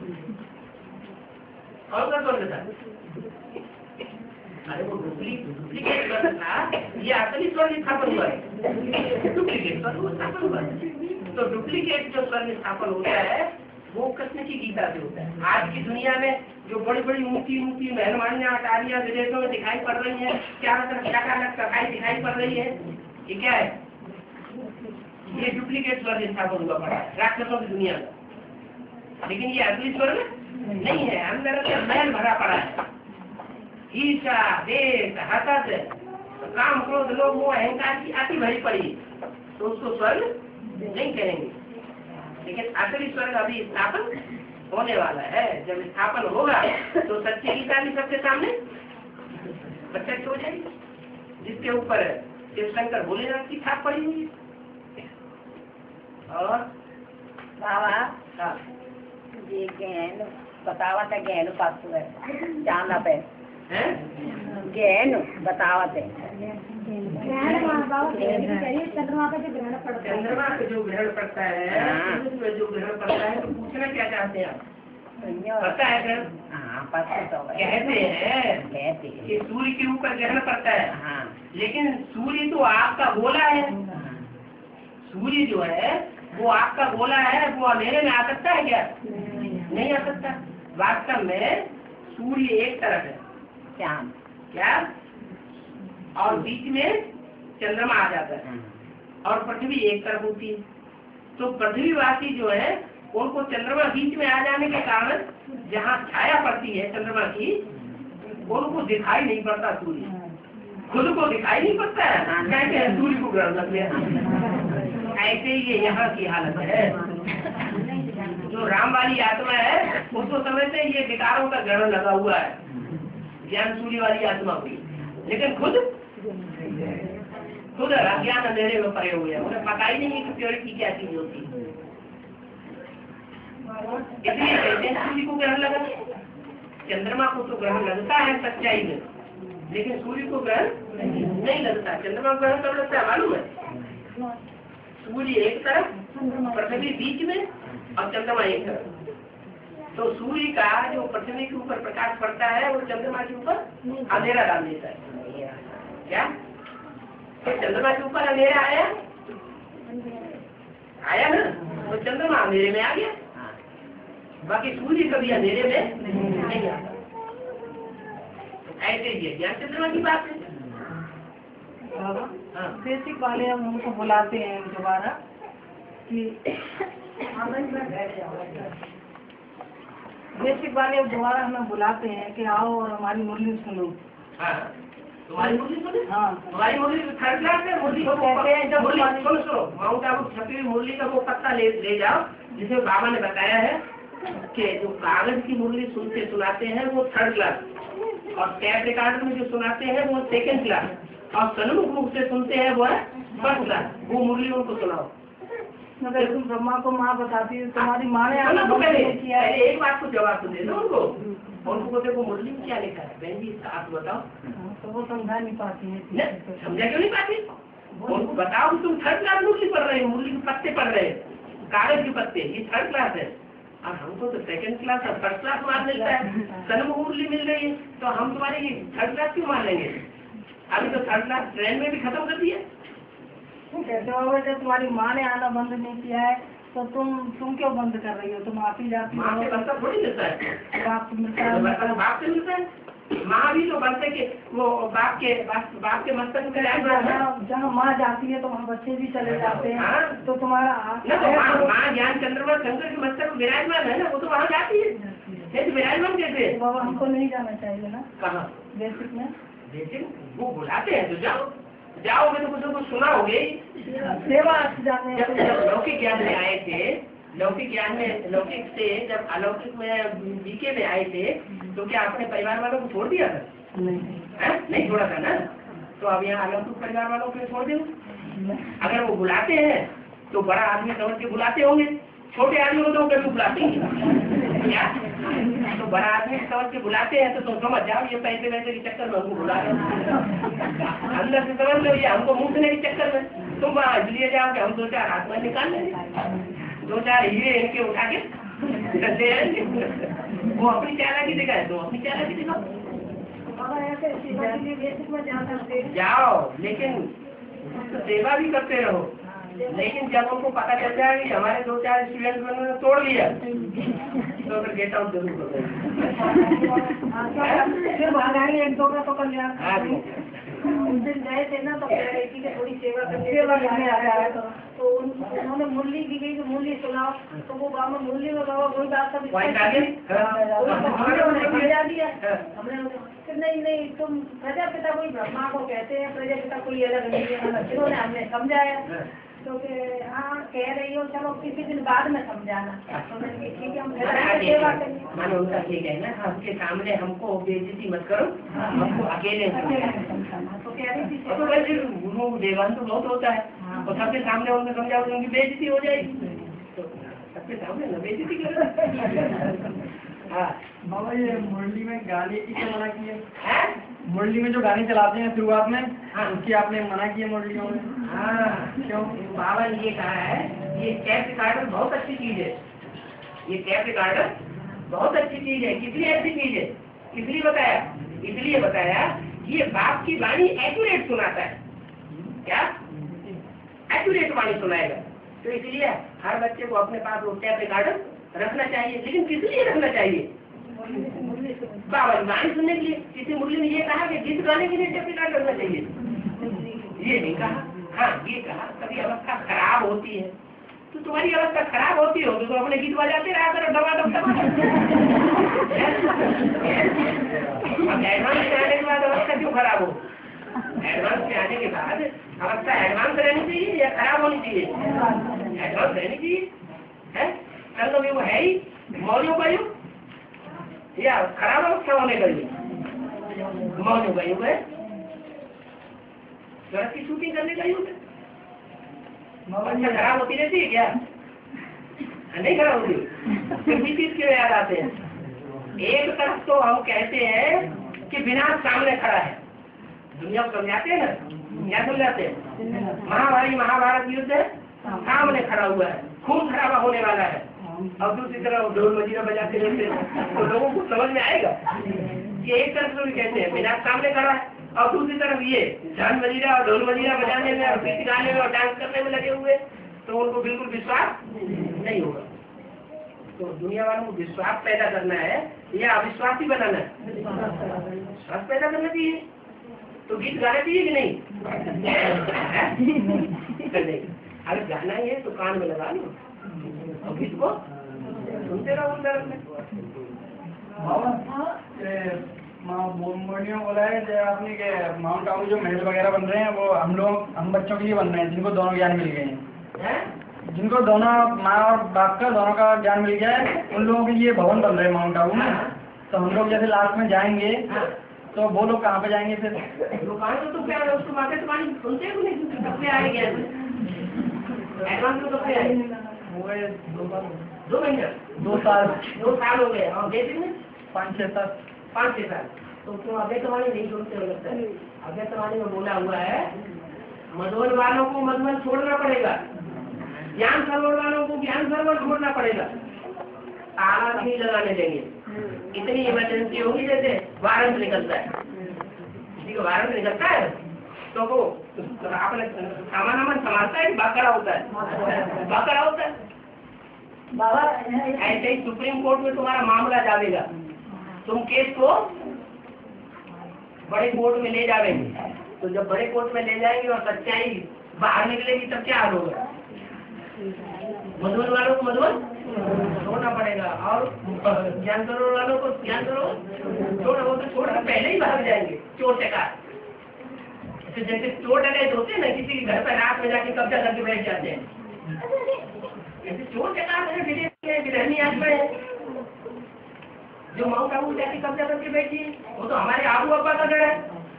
कौन सा स्वर्ग था? अरे वो डुप्लीकेट स्वर्ग था या असली स्वर्ग स्थापन हुआ है? डुप्लीकेट स्वर्ग स्थापन हुआ है। तो डुप्लीकेट जो स्वर्ग स्थापन होता है वो कृष्ण की गीता से होता है। आज की दुनिया में जो बड़ी बड़ी ऊंची ऊंची मेहरबानियां अटारियां विदेशों में दिखाई पड़ रही हैं, चारों तरफ अलग सफाई दिखाई पड़ रही है, ये क्या है? ये डुप्लीकेट स्वर्ग स्थापन हुआ पड़ा है राक्षसों की दुनिया में। लेकिन ये असली स्वर्ग नहीं है, अंदर से मैल भरा पड़ा है, ईर्ष्या, देश, हसद, काम, क्रोध, लोभ, मोह, अहंकार की अति भरी पड़ी, तो उसको स्वर्ग नहीं कहेंगे। लेकिन असली स्वर्ग अभी स्थापन होने वाला है। जब स्थापन होगा तो सच्ची गीता भी सबके सामने प्रत्यक्ष हो जाएगी, जिसके ऊपर शिवशंकर भोलेनाथ की छाप पड़ी हुई है। और बाबा ये गहन बतावत है, गहन पासु है जाना पे गहन बतावत है। चंद्रमा का जो ग्रहण पड़ता है, चंद्रमा का जो ग्रहण पड़ता है, उसमें जो ग्रहण पड़ता है, तो पूछना क्या चाहते हैं आप? पता है ग्रहण? हाँ पता तो कहते हैं कि सूर्य के ऊपर ग्रहण पड़ता है। हाँ लेकिन सूर्य तो आपका गोला है, सूर्य जो है वो आपका गोला है, वो अंधेरे में आ सकता है क्या? नहीं आ सकता। वास्तव में सूर्य एक तरफ है, चांद क्या? और बीच में चंद्रमा आ जाता है और पृथ्वी एक तरफ होती है। तो पृथ्वीवासी जो है उनको चंद्रमा बीच में आ जाने के कारण जहाँ छाया पड़ती है चंद्रमा की, उनको दिखाई नहीं पड़ता सूर्य, खुद को दिखाई नहीं पड़ता है, कहते हैं सूर्य को ग्रहण लग गया। ऐसे ही ये यहाँ की हालत है। जो राम वाली आत्मा है उसको समझते ये विकारों का ग्रहण लगा हुआ है, ज्ञान सूर्य वाली आत्मा हुई, लेकिन खुद अज्ञान अंधेरे में पड़े हुए हैं, उन्हें पता ही नहीं है कि प्योरिटी क्या चीज होती है। इसलिए कहते हैं सूर्य को ग्रहण लगा, चंद्रमा को तो ग्रहण लगता है सच्चाई में, लेकिन सूर्य को ग्रहण नहीं लगता। चंद्रमा को ग्रहण कब लगता है मालूम है? सूर्य एक तरफ, पृथ्वी बीच में और चंद्रमा एक तरफ। तो सूर्य का जो पृथ्वी के ऊपर प्रकाश पड़ता है वो चंद्रमा के ऊपर अंधेरा डाल देता है। क्या? तो चंद्रमा के ऊपर अंधेरा आया ना, तो चंद्रमा अंधेरे में आ गया, बाकी सूर्य कभी अंधेरे में नहीं आता। ऐसे ही ज्ञान चंद्रमा की बात है। बेसिक वाले हम उनको बुलाते हैं दोबारा कि बेसिक वाले दोबारा हमें बुलाते हैं कि आओ और हमारी मुरली सुनो। तुम्हारी मुरली सुने? हाँ तुम्हारी मुरली थर्ड क्लास है। मुरली को कहते हैं जब सुनो माउंट आबू छपी हुई मुरली का वो पत्ता ले जाओ जिसे बाबा ने बताया है कि जो कागज की मुरली सुनते सुनाते हैं वो 3rd क्लास, और टैप रिकॉर्डर में जो सुनाते हैं वो 2nd क्लास, और सन्मुख मुख से सुनते हैं वो है 1st क्लास। वो मुरली उनको सुनाओ। मगर तुम ब्रह्मा को माँ बताती है, तुम्हारी माँ ने पहले एक बात को जवाब तो दे दो उनको देखो मुरली में क्या लिखा है बहन जी, आप बताओ। तो वो समझा नहीं पाती है। समझा क्यों नहीं पाती? उनको बताओ तुम 3rd क्लास मुरली पढ़ रहे हो, मुरली के पत्ते पढ़ रहे हैं, कागज के पत्ते, ये 3rd क्लास है, और हमको तो 2nd क्लास और 1st क्लास मान मिलता है, सन्मुख मुरली मिल रही है, तो हम तुम्हारे ये 3rd क्लास क्यों मान लेंगे? अभी तो 3rd क्लास ट्रेन में भी खत्म कर दिया। कैसे होगा जब तुम्हारी माँ ने आना बंद नहीं किया है, तो तुम क्यों बंद कर रही हो? तुम आप ही जाती हो। माँ से बंता थोड़ी मिलता है, बाप मिलता है, बाप से मिलता है। माँ भी तो बनते के वो बाप के मस्तक में जहाँ माँ जाती है तो वहाँ बच्चे भी चले जाते हैं। तो तुम्हारा माँ ज्ञान चंद्रमा शंकर के मस्तक में विराजमान है ना, वो तो वहाँ जाती है, नहीं तो विराजमान कैसे? बाबा हमको नहीं जाना चाहिए ना कहाँ बेसिक में? लेकिन वो बुलाते हैं तो जाओगे तो कुछ सुनाओगे। सेवा जाने लौकिक ज्ञान में आए थे, लौकिक ज्ञान में लौकिक से जब अलौकिक में बीके में आए थे, तो क्या अपने परिवार वालों को छोड़ दिया था? नहीं छोड़ा था ना। तो अब यहाँ अलौकिक परिवार वालों को छोड़ दो। अगर वो बुलाते हैं तो बड़ा आदमी समझ के बुलाते होंगे, छोटे आदमी को तो कभी बुलाते ही क्या? तो बड़ा आदमी समझ के बुलाते हैं तो तुम समझ जाओ ये पैसे वैसे के चक्कर में हमको बुला रहे हो। अंदर से समझ लो ये हमको मूठने के चक्कर में तुम इसलिए जाओ कि हम 2-4 आत्मा निकाल लेंगे, 2-4 हीरे इनके उठा के दे आएंगे। वो अपनी चालाकी दिखाए तो अपनी चालाकी दिखाओ, जाओ, लेकिन सेवा भी करते रहो। लेकिन जब उनको पता चल जाए कि हमारे 2-4 स्टूडेंट ने तोड़ लिया तो फिर गेट आउट जरूर करो। फिर भागाएंगे 1-2 का तो कल्याण। उस दिन गए थे ना तो इसी की थोड़ी सेवा करने आया है, तो उन्होंने मुरली दी गई, तो मुरली सुनाओ, तो वो गाँव में मुरली में बाबा वही बात सब नहीं तुम प्रजापिता कोई ब्रह्मा को कहते हैं, प्रजापिता कोई अलग नहीं है, जिन्होंने हमने समझाया तो हाँ कह रही हो, चलो किसी दिन बाद में समझाना। ठीक है हम सेवा करेंगे। मानो उनका ठीक है ना, आपके सामने हमको बेइज्जती मत करो, हमको अकेले तो कह रही थी तो वैसे गुरु देवान तो बहुत होता है, और सबके सामने उनको समझाओ तो उनकी बेइज्जती हो जाएगी, तो सबके सामने न बेइज्जती करो। हाँ बाबा ये मुरली में गाने की क्या मना की है? मुरली में जो गाने चलाते हैं शुरुआत में, उसकी आपने मना की है मुरलियों में? हाँ क्यों? बाबा ने ये कहा है ये टैप रिकॉर्डर बहुत अच्छी चीज है, ये टैप रिकॉर्डर बहुत अच्छी चीज है। कितनी अच्छी चीज है? इसलिए बताया ये बाप की वाणी एक्यूरेट सुनाता है। क्या एक्यूरेट वाणी सुनाएगा? तो इसलिए हर बच्चे को अपने पास वो टैप रिकॉर्डर रखना चाहिए। लेकिन किस लिए रखना चाहिए? बाबा की वाणी सुनने के लिए। किसी मुरली ने ये कहा कि गीत गाने के लिए टैप रिकॉर्डर रखना चाहिए, ये नहीं कहा। हाँ ये कहा कभी अवस्था खराब होती है तो तुम्हारी अवस्था खराब होती हो तो अपने गीत बजाते रहा करो, दबा एडवांस में आने के बाद अवस्था क्यों खराब हो? एडवांस में आने के बाद अवस्था एडवांस रहनी चाहिए या खराब होनी चाहिए? एडवांस रहनी चाहिए है। चलो भी वो है ही मौजों का युग या खराब अवस्था होने का युग? मौजों का युग है, गलत की शूटिंग करने का युग है। खराब होती रहती है क्या? नहीं खराब होती, फिर भी चीज क्यों याद आते हैं? एक तरफ तो हम कहते हैं कि विनाश सामने खड़ा है, दुनिया को समझाते हैं ना, क्या समझाते हैं? महाभारत युद्ध है, सामने खड़ा हुआ है, खून खराबा होने वाला है, और दूसरी तरफ ढोल मजीरा बजाते रहते हैं, तो लोगों को समझ में आएगा कि एक तरफ तो भी कहते हैं विनाश सामने खड़ा है, और दूसरी तरफ ये झान मजीरा और ढोल मजीरा बजाने में और गीत गाने में और डांस करने में लगे हुए, तो उनको बिल्कुल विश्वास नहीं होगा। तो दुनिया वालों को विश्वास पैदा करना है या अविश्वास ही बनाना है? विश्वास पैदा करना चाहिए। तो गीत गाना चाहिए कि नहीं? नहीं, अगर गाना ही है तो कान में लगा लो और गीत को सुनते रहो अंदर में। मुरलियों बोला है जो आपने के माउंट आबू जो महल वगैरह बन रहे हैं वो हम बच्चों के लिए बन रहे हैं जिनको दोनों ज्ञान मिल गए हैं। जिनको दोनों माँ और बाप का दोनों का ज्ञान मिल गया है, उन लोगों के लिए भवन बन रहे हैं माउंट आबू में। तो हम लोग जैसे लास्ट में जाएंगे तो वो लोग कहाँ पे जाएंगे फिर? दुकान तो क्या है, उसको बातें तुम्हारी सुनते हैं नहीं? कब से आएंगे एडवांस तो कब से आए? वो है 2 महीने 2 साल 2 साल हो गए। और डेट में 5-6 साल 5-6 साल। तो क्यों अभय तुम्हारे नहीं सुनते हो? लगता है अभय तुम्हारे में बोला हुआ है मधुबन वालों को मधुबन छोड़ना पड़ेगा, ज्ञान सरोवर वालों को ज्ञान सरोवर छोड़ना पड़ेगा, ताला नहीं लगाने देंगे। इतनी इमरजेंसी होगी जैसे वारंट निकलता है, किसी को वारंट निकलता है तो वो आपने सामान संभालता है, बाकरा होता है, बाकरा होता है। बाबा ऐसे ही सुप्रीम कोर्ट में तुम्हारा मामला जाएगा, तुम केस को बड़े कोर्ट में ले जाएंगे। तो जब बड़े कोर्ट में ले जाएंगे और सच्चाई बाहर निकलेगी तब क्या हाल होगा? मधुबन वालों को मधुबन छोड़ना पड़ेगा और ज्ञान सरोवर वालों को ज्ञान सरोवर छोड़, वो तो छोड़ कर पहले ही भाग जाएंगे चोर डकैत। तो जैसे चोर डकैत होते हैं ना, किसी के घर पर रात में जाके कब्जा करके बैठ जाते हैं, ऐसे चोर डकैत विधर्मी आत्मा है जो माउंट आबू जाके कब्जा करके बैठी है। वो तो हमारे आबू अब्बा का घर है।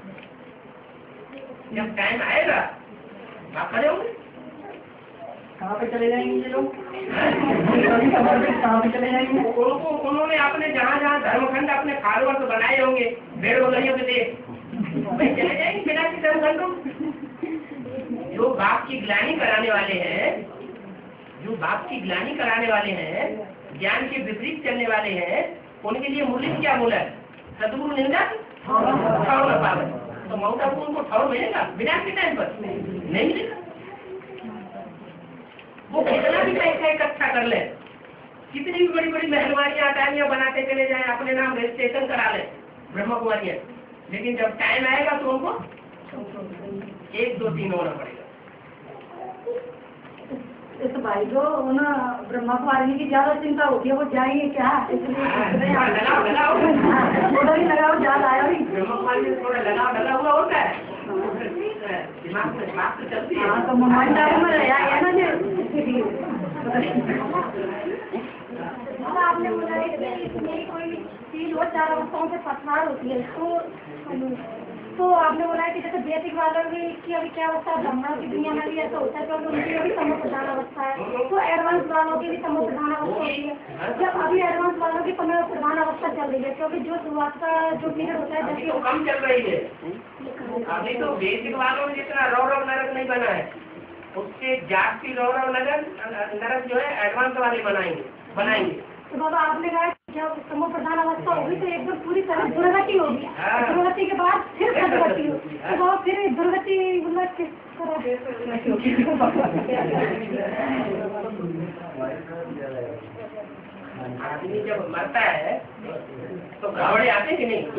जब टाइम आएगा आप खड़े होंगे। कहाँ पे चले जाएंगे ये लोग? कहाँ पे चले जाएंगे? उन्होंने अपने जहाँ जहाँ धर्मखंड अपने फॉलोअर्स बनाए होंगे भेड़ बकरियों के देश, वही चले जाएंगे बिना किसी धर्मखंड। जो बाप की ग्लानि कराने वाले हैं, जो बाप की ग्लानि कराने वाले हैं, ज्ञान के विपरीत चलने वाले हैं, उनके लिए मूल्य क्या मूल्य है? सदगुरु निंदा ठौर न पावे। तो माउंट आबू उनको ठौर मिलेगा विनाश के टाइम पर? नहीं मिलेगा। वो कितना भी पैसा इकट्ठा कर ले, कितनी भी बड़ी बड़ी मेहरबानियां अटारियां बनाते चले जाएं, अपने नाम रजिस्ट्रेशन करा ले ब्रह्म कुमारियां, लेकिन जब टाइम आएगा तो उनको 1 2 3 होना पड़ेगा। इस भाई को ना ब्रह्मा कुमारी की ज्यादा चिंता होती है, वो जाएंगे क्या? इसलिए लगाओ थोड़ा ही लगाओ, ज्यादा आया भी ब्रह्म कुमारी में थोड़ा लगा हुआ होता है, दिमाग में बात तो चलती है। हाँ, तो मोबाइल में रहा है ना जी। आपने बोला है कि इसमें कोई चीज और 4 अवस्थाओं से पतवार होती है, तो आपने बोला है कि जैसे वैदिक वालों की अभी क्या अवस्था है, ब्राह्मणों की दुनिया में भी ऐसा होता है, क्योंकि उनकी अभी समूह प्रधान अवस्था है, तो एडवांस वालों की भी समूह प्रधान अवस्था होती है। जब अभी एडवांस वालों की समूह प्रधान अवस्था चल रही है, क्योंकि जो शुरुआत का जो पीरियड होता है अभी तो कम चल रही है। अभी तो वैदिक वालों में जितना रौरव नरक नहीं बना है, उससे जाति रौरव नरक जो है एडवांस वाले बनाएंगे। तो बाबा आपने कहा जब समूह प्रधान अवस्था होगी तो एकदम पूरी तरह दुर्गति होगी, दुर्गति के बाद फिर सदगति होगी। तो बाबा फिर दुर्गति मतलब किस आदमी जब मरता है तो गावड़े आते कि नहीं?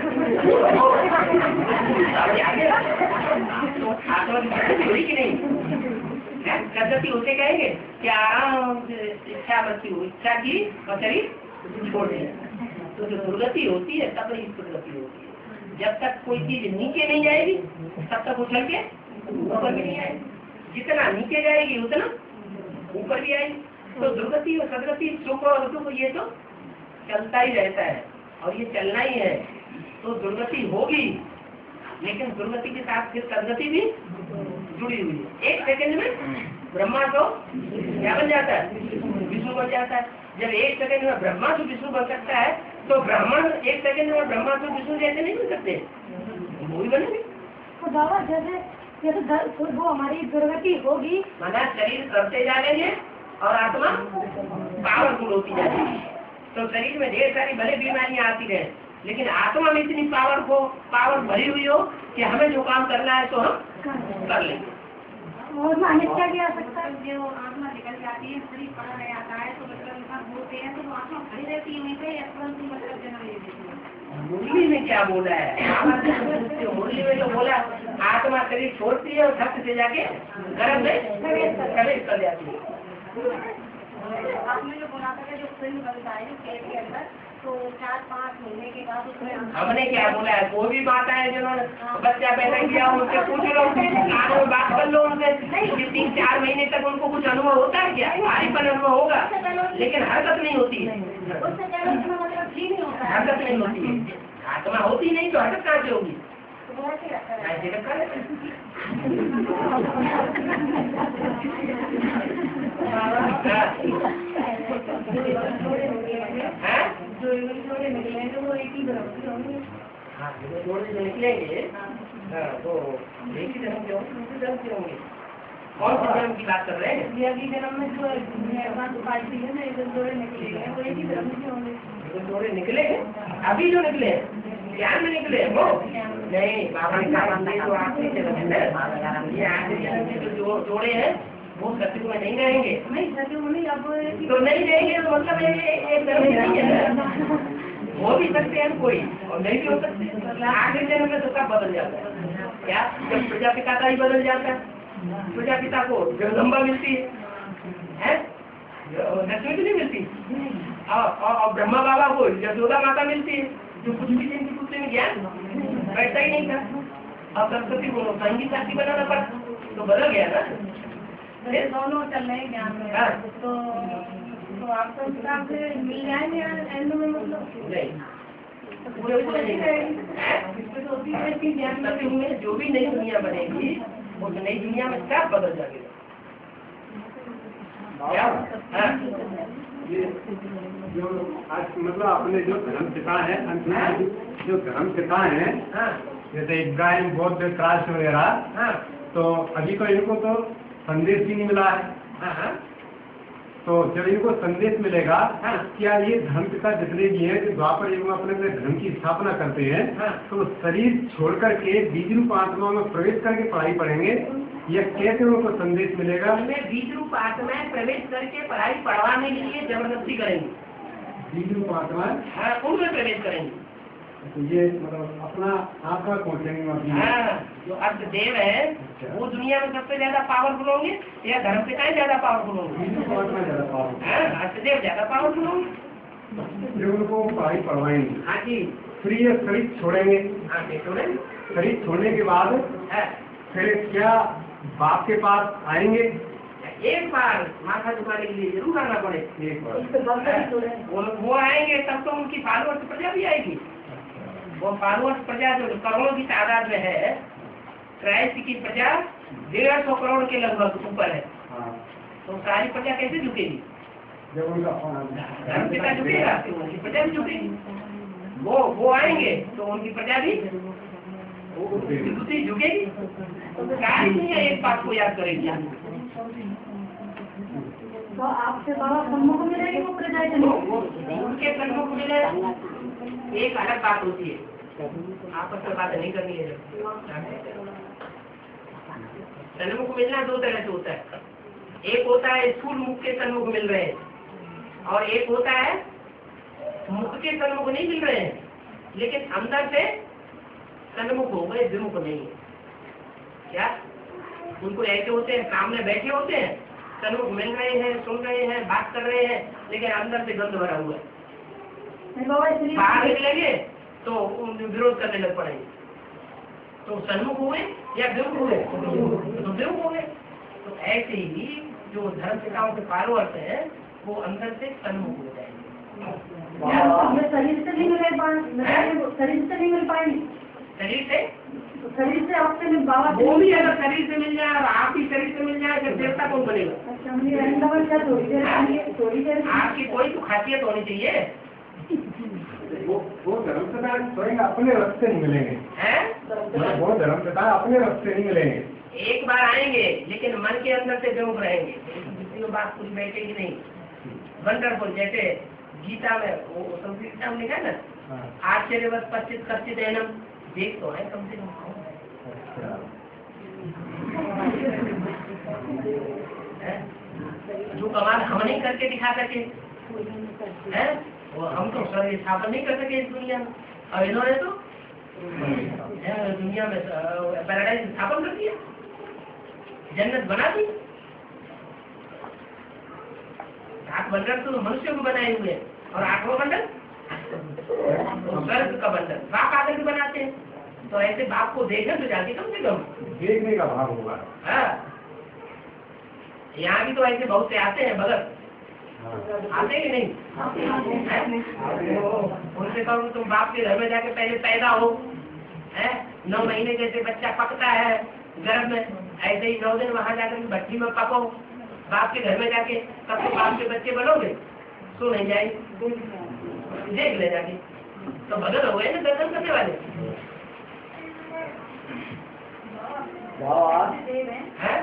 हुई कि नहीं? सदगति होते कहेंगे कि आराम से इच्छा मृत्यु हो, इच्छा की और शरीर छोड़ दिया। तो जो दुर्गति होती है तब ही दुर्गति होती है। जब तक कोई चीज नीचे नहीं जाएगी तब तक उछल के ऊपर भी नहीं आएगी। जितना नीचे जाएगी उतना ऊपर भी आएगी। तो दुर्गति और सदगति, सुख और दुख, ये तो चलता ही रहता है और ये चलना ही है। तो दुर्गति होगी, लेकिन दुर्गति के साथ फिर सदगति भी जुड़ी हुई है। 1 सेकंड में ब्रह्मा तो क्या बन जाता है? विष्णु बन जाता है। जब 1 सेकंड में ब्रह्मा से विष्णु बन सकता है, तो ब्राह्मण 1 सेकंड में ब्रह्मा से विष्णु जैसे नहीं बन सकते, वो भी बनेंगे। तो बाबा जैसे वो हमारी दुर्गति होगी, माना शरीर करते जाएंगे और आत्मा पावरफुल होती जाएगी। तो शरीर में ढेर सारी भले बीमारियां आती रहे, लेकिन आत्मा में इतनी पावर भरी हुई हो कि हमें जो काम करना है तो हम कर लेंगे। और अनिष्टा भी आ सकता है। जो आत्मा निकल जाती है, शरीर पड़ा रह जाता है, तो मतलब उनका बोलते हैं तो वो आत्मा खड़ी रहती है वहीं पे, या तुरंत ही मतलब जन्म ले लेती है। मुरली में क्या बोला है? मुरली में तो बोला आत्मा शरीर छोड़ती है और धक्के से जाके गर्भ में प्रवेश कर जाती है। आपने जो बोला था जो फिल्म बनता है पेट के अंदर, तो 4-5 महीने के बाद उसमें हमने क्या बोला है? कोई भी माता है जिन्होंने बच्चा पैदा किया उनसे पूछ लो, कानों में बात कर लो उनसे। 3-4 महीने तक उनको कुछ अनुभव होता है क्या? भारीपन अनुभव होगा, लेकिन हरकत नहीं होती है। उससे क्या मतलब ठीक नहीं होता है। हरकत नहीं होती है। आत्मा होती नहीं तो हरकत कहाँ से होगी? तो ऐसे रखा है। ऐसे रखा है। हैं? जोड़े निकलेंगे वो एक ही बराबर होंगे। हाँ, जोड़े जो निकलेंगे तो एक ही धर्म के होंगे, दूसरे धर्म के होंगे। कौन से धर्म की बात कर रहे हैं? ये अगली जन्म में जो मेहरबान पार्टी है ना, इधर जोड़े निकलेंगे वो एक ही धर्म के होंगे। जो जोड़े निकले हैं अभी जो निकले हैं ज्ञान में निकले हैं वो नहीं। बाबा ने कहा ये जो आखिरी जन्म है, ये आखिरी जन्म के जो जोड़े हैं वो सत्युग में नहीं रहेंगे। नहीं सत्युग में नहीं, अब तो नहीं रहेंगे तो मतलब एक धर्म नहीं है। हो भी सकते हैं कोई और नहीं भी हो सकते। आखिरी जन्म में तो सब बदल जाता है। क्या जब प्रजापिता का ही बदल जाता है? प्रजापिता को जगदम्बा मिलती है, लक्ष्मी तो नहीं मिलती। और ब्रह्मा बाबा को यशोदा माता मिलती है, जो कुछ भी जिनकी पुत्री में ज्ञान बैठता ही नहीं था। अब सरस्वती को संगीत साथी बनाना पड़ा तो बदल गया ना। दोनों चल रहे हैं ज्ञान में। हाँ। तो आपको हिसाब से मिल जाएंगे एंड में, मतलब नहीं पूरे पूरे नहीं इसमें तो होती है कि ज्ञान में सत्युग में जो भी नई दुनिया बनेगी वो नई दुनिया में क्या बदल जाएगा? क्या? हाँ। ये जो आज मतलब अपने जो धर्म पिता है, जो धर्म पिता है, हाँ। जैसे इब्राहिम, बौद्ध, क्राइस्ट वगैरह, हाँ। तो अभी तो इनको तो संदेश ही नहीं मिला है। हाँ। तो जब इनको संदेश मिलेगा, हाँ। क्या ये धर्म पिता जितने भी हैं जो द्वापर युग में अपने अपने धर्म की स्थापना करते हैं, हाँ। तो शरीर छोड़ करके बीज रूप आत्मा में प्रवेश करके पढ़ाई पढ़ेंगे, या कैसे उनको संदेश मिलेगा? उनमें बीज रूप आत्माएं प्रवेश करके पढ़ाई पढ़वाने के लिए जबरदस्ती करेंगे। बीज रूप आत्मा, हाँ, उनमें प्रवेश करेंगे। तो ये मतलब अपना आत्मा पहुँचेंगे अपनी। हाँ, जो अर्थ देव है वो दुनिया में सबसे ज्यादा पावरफुल होंगे या धर्म पिता ज्यादा पावरफुल होंगे? बीज रूप आत्मा ज्यादा पावरफुल। हाँ, अर्थ देव ज्यादा पावरफुल होंगे। जो उनको पढ़ाई पढ़वाएंगे, हाँ जी। फिर ये शरीर छोड़ेंगे। हाँ, छोड़े। शरीर छोड़ने के बाद हाँ, फिर क्या बाप के पास आएंगे? एक बार माथा झुकाने के लिए जरूर आना पड़े। एक बार वो आएंगे तब तो उनकी फॉलोअर्स प्रजा भी आएगी। वो फॉलोअर्स प्रजा जो करोड़ों की तादाद में है, क्राइस्ट की प्रजा 150 करोड़ के लगभग ऊपर है। हाँ। तो सारी प्रजा कैसे झुकेगी? जब उनका धर्म पिता झुकेगा तो उनकी प्रजा भी झुकेगी। वो आएंगे तो उनकी प्रजा भी झुकेगी। एक बात को याद करेगी। तो आपसे बाबा सम्मुख मिलेगी वो प्रजा उनके सन्मुख मिले एक अलग बात होती है, आपस में बात नहीं करनी है। सन्मुख मिलना दो तरह से होता है। एक होता है स्थूल मुख के सन्मुख मिल रहे हैं, और एक होता है मुख के सन्मुख नहीं मिल रहे हैं लेकिन अंदर से सन्मुख हो गए, विमुख नहीं है। क्या उनको ऐसे होते हैं, सामने बैठे होते हैं, सन्मुख मिल रहे हैं, सुन रहे हैं, बात कर रहे हैं, लेकिन अंदर से गंध भरा हुआ है। बाहर निकलेंगे तो विरोध करने लग पड़ेंगे। तो सन्मुख हुए या विमुख हुए? तो विमुख हो गए। तो ऐसे ही जो धर्म पिताओं के फॉलोअर्स हैं वो अंदर से सन्मुख हो जाएंगे। शरीर से नहीं मिल पाएंगे, शरीर से नहीं मिल पाएंगे। शरीर से शरीर से आपसे बाबा वो भी अगर शरीर से मिल जाए और आप भी शरीर से मिल जाए फिर देवता कौन बनेगा? थोड़ी देर आपकी कोई तो खासियत होनी चाहिए। वो धर्म पिता स्वयं अपने रस से नहीं मिलेंगे हैं? वो धर्म पिता अपने रस से नहीं मिलेंगे। एक बार आएंगे लेकिन मन के अंदर से विमुख रहेंगे, दूसरी बात कुछ बैठेगी नहीं। वंडरफुल, जैसे गीता में वो संस्कृत गीता में लिखा है ना, आश्चर्यवत पश्चित कच्चित एनम, देख तो है कम से कम। जो कमाल हम नहीं करके दिखा सके हैं, वो हम तो सर स्थापन नहीं कर सके इस दुनिया में, और इन्होंने तो दुनिया में पैराडाइज स्थापन कर दिया, जन्नत बना दी। 7 मंडल तो मनुष्य को बनाए हुए हैं और 8वां मंडल स्वर्ग का बंधन बाप आकर के बनाते हैं। तो ऐसे बाप को देखने तो जाके कम से कम देखने का भाव होगा। हाँ, यहाँ भी तो ऐसे बहुत से आते हैं भगत, आते कि नहीं? उनसे कहूँ तुम बाप के घर में जाके पहले पैदा हो, है 9 महीने जैसे बच्चा पकता है गर्भ में, ऐसे ही 9 दिन वहाँ जाकर के भट्टी में पको बाप के घर में जाके, तब तो बाप के बच्चे बनोगे। सो नहीं जाएंगे, देख ले जाके तो भगत हो गए ना दर्शन करने वाले। है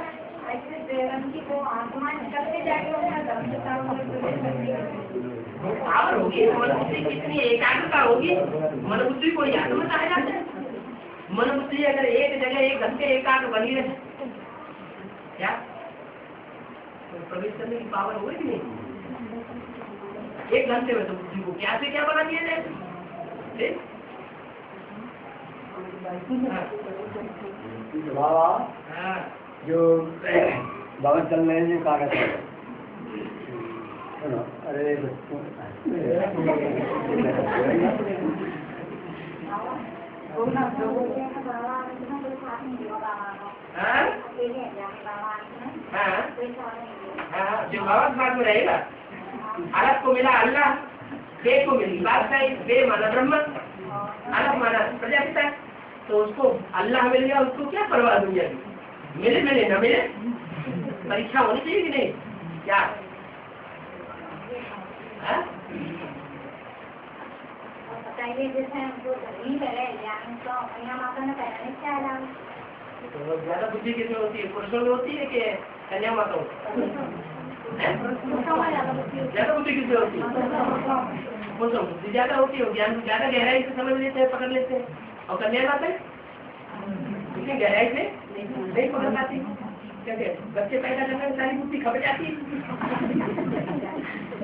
पावर होगी, मनोबुद्धि कितनी एकाग्रता होगी, मनोबुद्धि को याद में कहा जाता है। मनोबुद्धि अगर एक जगह 1 घंटे एकाग्र बनी रहे क्या तो प्रवेश करने की पावर होगी कि नहीं? 1 घंटे में तो बुद्धि को क्या से क्या बना दिया जाए। बाबा हाँ जो बाबा चल रहे हैं कागज सुनो, अरे जो बाबा बात में रहेगा, अलग को मिला अल्लाह, बे को मिली बादशाही, बे माना ब्रह्म, अलग माना प्रजापिता, तो उसको अल्लाह मिल गया, उसको क्या परवाह दुनिया की, मिले मिले न मिले, परीक्षा होनी चाहिए कि नहीं? क्या बताइए, जैसे हमको धर्मी करे तो कन्या माता ने पहले क्या है? तो ज्यादा बुद्धि किसमें होती है, पुरुषों में होती है कि कन्या माता होती है? ज्यादा बुद्धि किसमें होती है? पुरुषों बुद्धि ज्यादा होती है, ज्ञान ज्यादा गहराई से समझ लेते हैं, पकड़ लेते हैं। और कन्या माता इतनी गहराई से नहीं पकड़ पाती, क्योंकि बच्चे पैदा करने में सारी बुद्धि खप जाती है।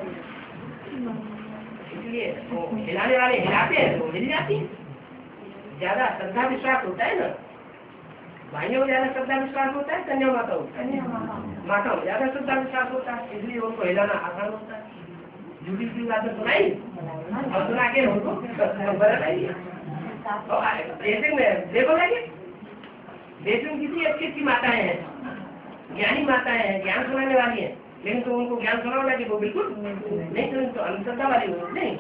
इसलिए वो हिलाने वाले हिलाते हैं तो हिल जाती है। ज्यादा श्रद्धा विश्वास होता है ना, भाइयों में ज्यादा श्रद्धा विश्वास होता है, कन्या माता होता है, माता में ज्यादा श्रद्धा विश्वास होता है, इसलिए उनको हिलाना आसान होता है। झूठी सी बातें सुनाई और सुना के उनको बताइए। देश में देखो लगे, देश में कितनी अच्छी अच्छी माताएं हैं, ज्ञानी माताएं हैं, ज्ञान सुनाने वाली है, लेकिन तो उनको ज्ञान सुनाओ लगे वो बिल्कुल नहीं, तो उनको अंधश्रद्धा वाली हो नहीं,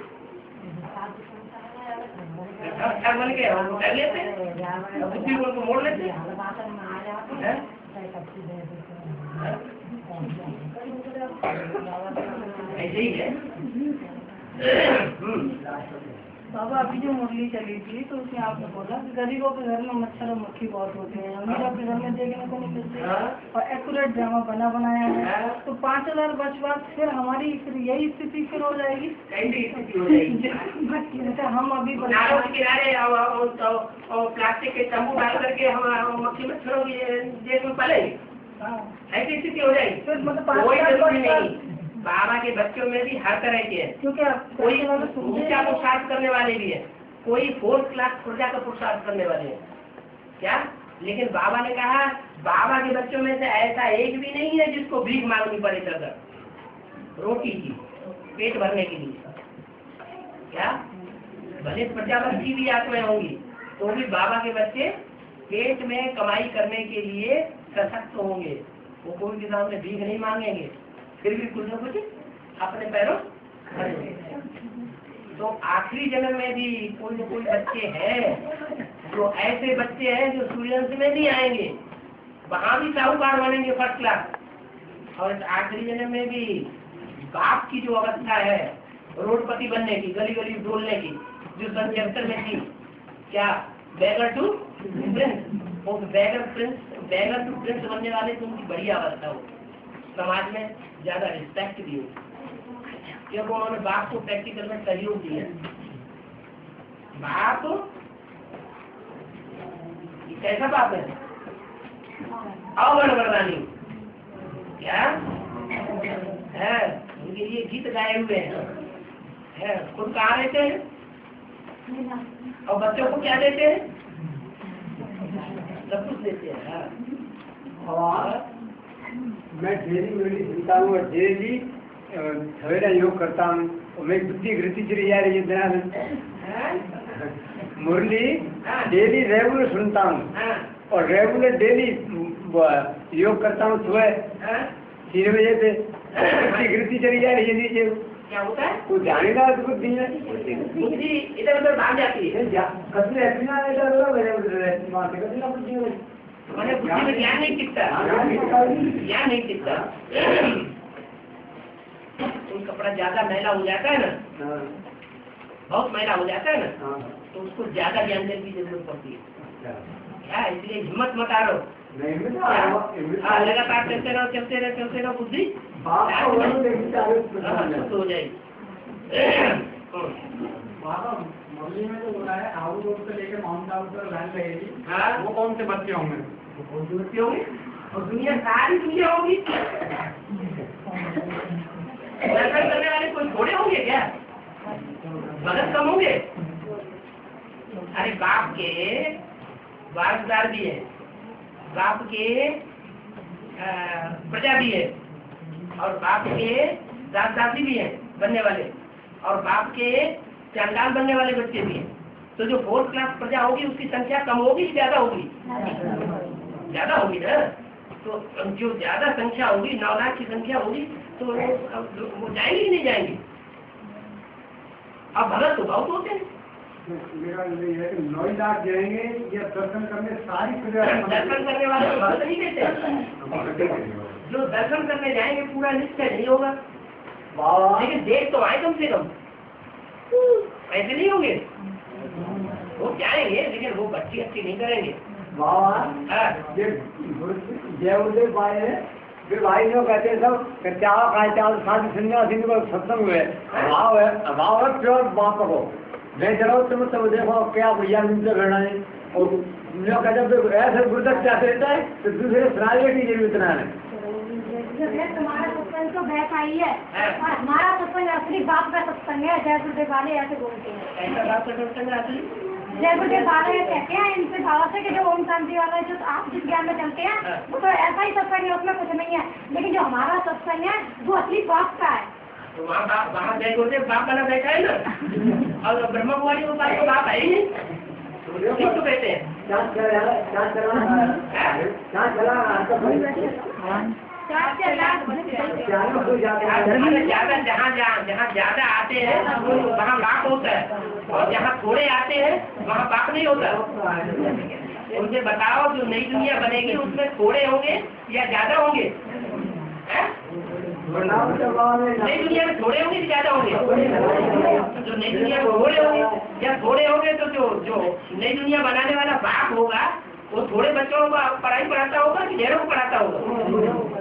अच्छा बन के उनको कर लेते हैं, बुद्धि को उनको मोड़ लेते हैं। ऐसे ही है। बाबा अभी जो मुरली चली थी तो उसमें आपने बोला कि गरीबों के घर में मच्छर और मक्खी बहुत होते हैं, अमीर के घर में देखने को नहीं मिलते, और एक्यूरेट ड्रामा बनाया है, तो 5000 वर्ष बाद फिर हमारी फिर यही स्थिति फिर हो जाएगी। जैसे हम अभी नारों के किनारे और प्लास्टिक के तंबू डाल करके हम मक्खी मच्छरों की देश में पलेगी, ऐसी स्थिति हो जाएगी। फिर मतलब कोई जरूरी नहीं, बाबा के बच्चों में भी हर तरह के हैं, क्योंकि कोई ऊंचा पुरुषार्थ करने वाले भी है, कोई 4th क्लास प्रजा का पुरुषार्थ करने वाले हैं क्या, लेकिन बाबा ने कहा बाबा के बच्चों में से ऐसा एक भी नहीं है जिसको भीख मांगनी पड़े चलकर रोटी की पेट भरने के लिए। क्या भले प्रजापति की भी आत्माएं होंगी तो भी बाबा के बच्चे पेट में कमाई करने के लिए सशक्त होंगे, वो कोई के सामने भीख नहीं मांगेंगे, फिर भी कुछ न कुछ अपने पैरों खड़े होंगे। तो आखिरी जन्म में भी कोई न कोई बच्चे हैं जो ऐसे बच्चे हैं जो सूर्यवंश में नहीं आएंगे, वहाँ भी साहूकार बनेंगे 1st क्लास, और इस आखिरी जन्म में भी बाप की जो अवस्था है रोडपति बनने की, गली गली डोलने की, जो सन 73 में थी, क्या बैगर टू प्रिंस, वो बैगर टू प्रिंस बनने वाले तो उनकी बढ़िया अवस्था हो, समाज में ज्यादा रिस्पेक्ट दी हो, क्योंकि उन्होंने बाप को प्रैक्टिकल में सहयोग दिया। बाप कैसा बाप है, अवरवरदानी क्या है, उनके लिए गीत गाए हुए हैं, खुद कहाँ रहते हैं और बच्चों को क्या देते हैं, सब कुछ देते हैं। मैं डेली मेरी चिंता हूँ, डेली सवेरा योग करता हूँ और मेरी बुद्धि घृति चली जा रही है मुरली डेली रेगुलर सुनता हूँ और रेगुलर डेली योग करता हूँ सुबह 3 बजे से बुद्धि घृति चली जा रही है नीचे। क्या होता है? कुछ जानेगा बुद्धि में बुद्धि इधर उधर भाग जाती है। कसने रहती ना इधर उधर रहती वहाँ से कसना बुद्धि में मैंने बुद्धि में ज्ञान नहीं टिकता, ज्ञान नहीं टिकता। कोई कपड़ा ज्यादा मैला हो जाता है ना, बहुत मैला हो जाता है ना, तो उसको ज्यादा ज्ञान देने की जरूरत पड़ती है। क्या इसलिए हिम्मत मत हारो, लगातार चलते रहो बुद्धि हो जाएगी। मुरली में जो बोला है आउट रोड से लेकर माउंट आउट तक लाइन लगेगी, वो कौन से बच्चे होंगे? वो कौन से बच्चे होंगे? और दुनिया सारी दुनिया होगी। दर्शन करने वाले कोई थोड़े होंगे क्या? मदद कम होंगे? अरे बाप के वारसदार भी है, बाप के प्रजा भी है, और बाप के दास दासी भी है बनने वाले, और बाप के चांडाल बनने वाले बच्चे भी हैं। तो जो 4th क्लास प्रजा होगी उसकी संख्या कम होगी, ज्यादा होगी? ज्यादा होगी ना। तो जो ज्यादा संख्या होगी, 9 लाख की संख्या होगी, तो वो जाएंगे कि नहीं जाएंगे? अब भगत तो बहुत होते हैं। मेरा ये है कि 9 लाख जाएंगे या दर्शन करने सारी प्रजा? दर्शन करने वाले तो भगत नहीं देते। जो दर्शन करने जाएंगे पूरा निश्चय नहीं होगा, लेकिन देख तो आए कम से कम। ऐसे नहीं होंगे, वो जाएंगे लेकिन वो बच्ची अच्छी नहीं करेंगे। जयदेव भाई है, फिर भाई लोग कहते हैं सब चाव खाए चावल साथ सन्यासी को सत्संग हुए भाव है प्योर बाप को मैं चलो तुम सब देखो क्या बढ़िया मिलते रहना है। और लोग कहते ऐसे गुरुदत्त क्या रहता है तो दूसरे सुनाने की जरूरत ना है। तुम्हारा सत्संग तो वैसा ही है, हमारा सत्संग असली बाप का सत्संग है। जयपुर वाले ऐसे बोलते हैं। ऐसा बात का सत्संग असली जयपुर वाले कहते हैं इनसे भाव से कि जो ओम शांति वाला जो आप जिस ज्ञान में चलते हैं वो तो ऐसा ही सत्संग है, उसमें कुछ नहीं है। लेकिन जो हमारा सत्संग है वो असली बाप का है। तो वहाँ जय गुरुदेव बाप बना बैठा है ना, और ब्रह्मा कुमारी को बाप है ही नहीं, तो कहते हैं जहाँ ज्यादा आते हैं वहाँ बाप होता है, और जहाँ थोड़े आते हैं वहाँ बाप नहीं होता। उनसे बताओ जो नई दुनिया बनेगी उसमें थोड़े होंगे या ज्यादा होंगे? नई दुनिया में थोड़े होंगे कि ज्यादा होंगे? जो नई दुनिया में थोड़े होंगे या थोड़े होंगे तो जो नई दुनिया बनाने वाला बाप होगा वो थोड़े बच्चों को पढ़ाई पढ़ाता होगा कि ढेरों को पढ़ाता होगा?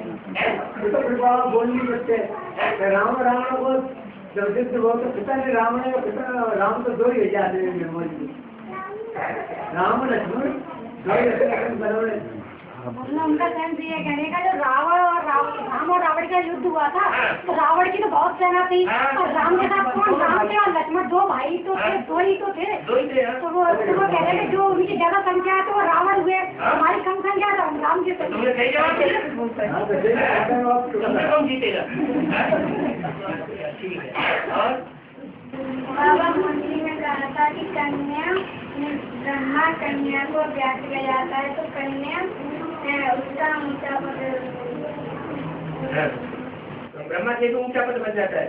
बोल नहीं सकते। राम को जब बहुत पिता ने राम तो 2 ही जाते हैं, राम लक्ष्मण 2 ही बनोड़े। उनका सेंस ये कहने का जो राम और रावण का युद्ध हुआ था तो रावण की तो बहुत सेना थी, और राम के साथ कौन? राम थे और लक्ष्मण 2 भाई तो थे, 2 ही तो थे। तो वो कह रहे थे जो उनकी ज्यादा संख्या है तो वो रावण हुए, हमारी कम संख्या तो हम राम जी। तुमने सही जवाब दिया, कौन जीतेगा? ठीक है। और बाबा मंत्री में कहा था कि कन्या ब्रह्मा कन्या को ब्याह किया जाता है तो कन्या उसका ऊंचा पद, ब्रह्मा से तो ऊंचा पद बन जाता है।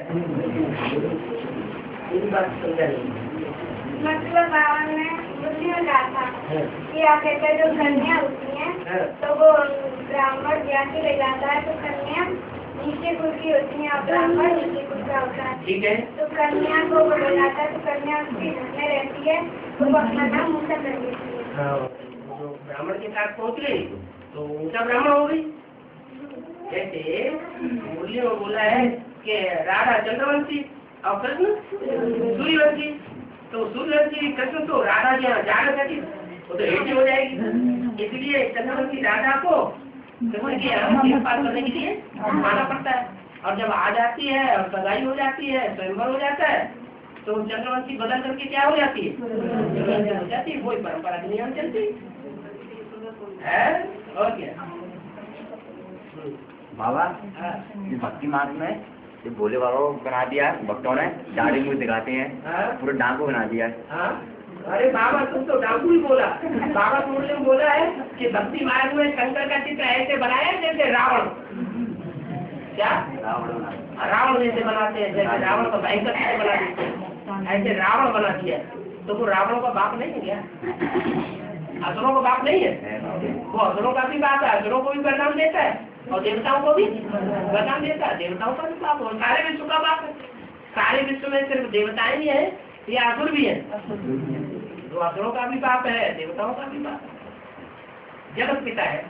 ये बात समझा नहीं। मतलब बाबा ने बुद्धि में कहा था कि आप कहते जो कन्या होती है तो वो ब्राह्मण ब्याह के ले जाता है तो कन्या नीचे कुल की होती है और ब्राह्मण नीचे कुल का होता है। ठीक है। तो कन्या को वो ले जाता है तो कन्या उसकी घर में रहती है तो वो अपना नाम ऊंचा कर देती है। जो ब्राह्मण के साथ पहुँच गई तो ऊंचा ब्राह्मण हो गई। जैसे मुरली में बोला है कि राधा चंद्रवंशी और कृष्ण सूर्यवंशी, तो सूर्यवंशी कृष्ण तो राधा के यहाँ जा न सकी, वो तो हेठी हो जाएगी। इसलिए चंद्रवंशी राधा को कृष्ण के यहाँ पास करने के लिए आना पड़ता है, और जब आ जाती है और सगाई हो जाती है, स्वयंवर हो जाता है, तो चंद्रवंशी बदल करके क्या हो जाती है? हो जाती है। वही परंपरा के नियम चलती है। और क्या बाबा ये भक्ति मार्ग में ये भोले बाबा को बना दिया भक्तों ने, दाढ़ी मुँह दिखाते हैं, पूरा डाकू बना दिया। अरे बाबा तुम तो डाकू ही बोला। बाबा तुमने बोला है कि भक्ति मार्ग में शंकर का चित्र ऐसे बनाया जैसे रावण, क्या रावण जैसे बनाते हैं, जैसे रावण का भयंकर चित्र बना देते हैं, ऐसे रावण बना दिया। तो वो रावणों का बाप नहीं है क्या? असुरों का बाप नहीं है? वो असुरों का भी बाप है, असुरों को भी वरदान देता है और देवताओं को भी वरदान देता है। देवताओं का भी बाप और सारे विश्व का बाप है। सारे विश्व में सिर्फ देवताएं ही है या असुर भी है? तो असुरों का भी बाप है, देवताओं का भी बाप है, जगत पिता है।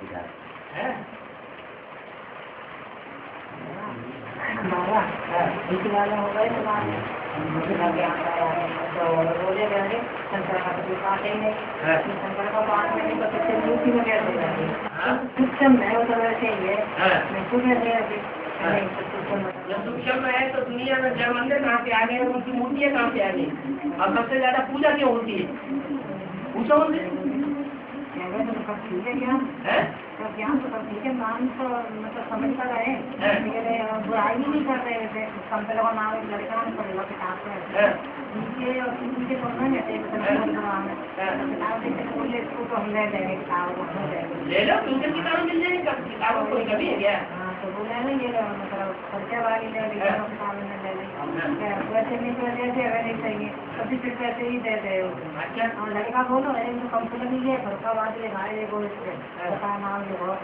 तो बोले गए शंकर का तो पास ही नहीं, शंकर का पास नहीं तो किसी मूर्ति में कैसे जाएंगे? सूक्ष्म है वो तो वैसे ही है, सूक्ष्म है तो दुनिया में जब मंदिर कहाँ से आ गए, उनकी मूर्तियाँ कहाँ से आ गई और सबसे ज्यादा पूजा क्यों होती है? पूछो उनसे। ठीक है क्या ज्ञान तो ठीक है, नाम तो मतलब समझ कर रहे हैं, बुराई भी नहीं कर रहे थे। कंपनी का नाम एक लड़का नहीं पड़ेगा किताब पे उनके पढ़ना नहीं किताब देखे बोले इसको तो हम ले लेंगे, किताब ले लो, तुमसे किताब मिल जाएगी, किताबों कोई कभी है क्या? तो बोले ना ये मतलब खर्चा वाली ले ली, किताब में ले ली, वैसे नहीं तो जैसे अगर नहीं चाहिए कभी फिर पैसे ही दे दे। अच्छा लड़का बोलो कंपनी नहीं है फरुखाबाद ले भाई नाम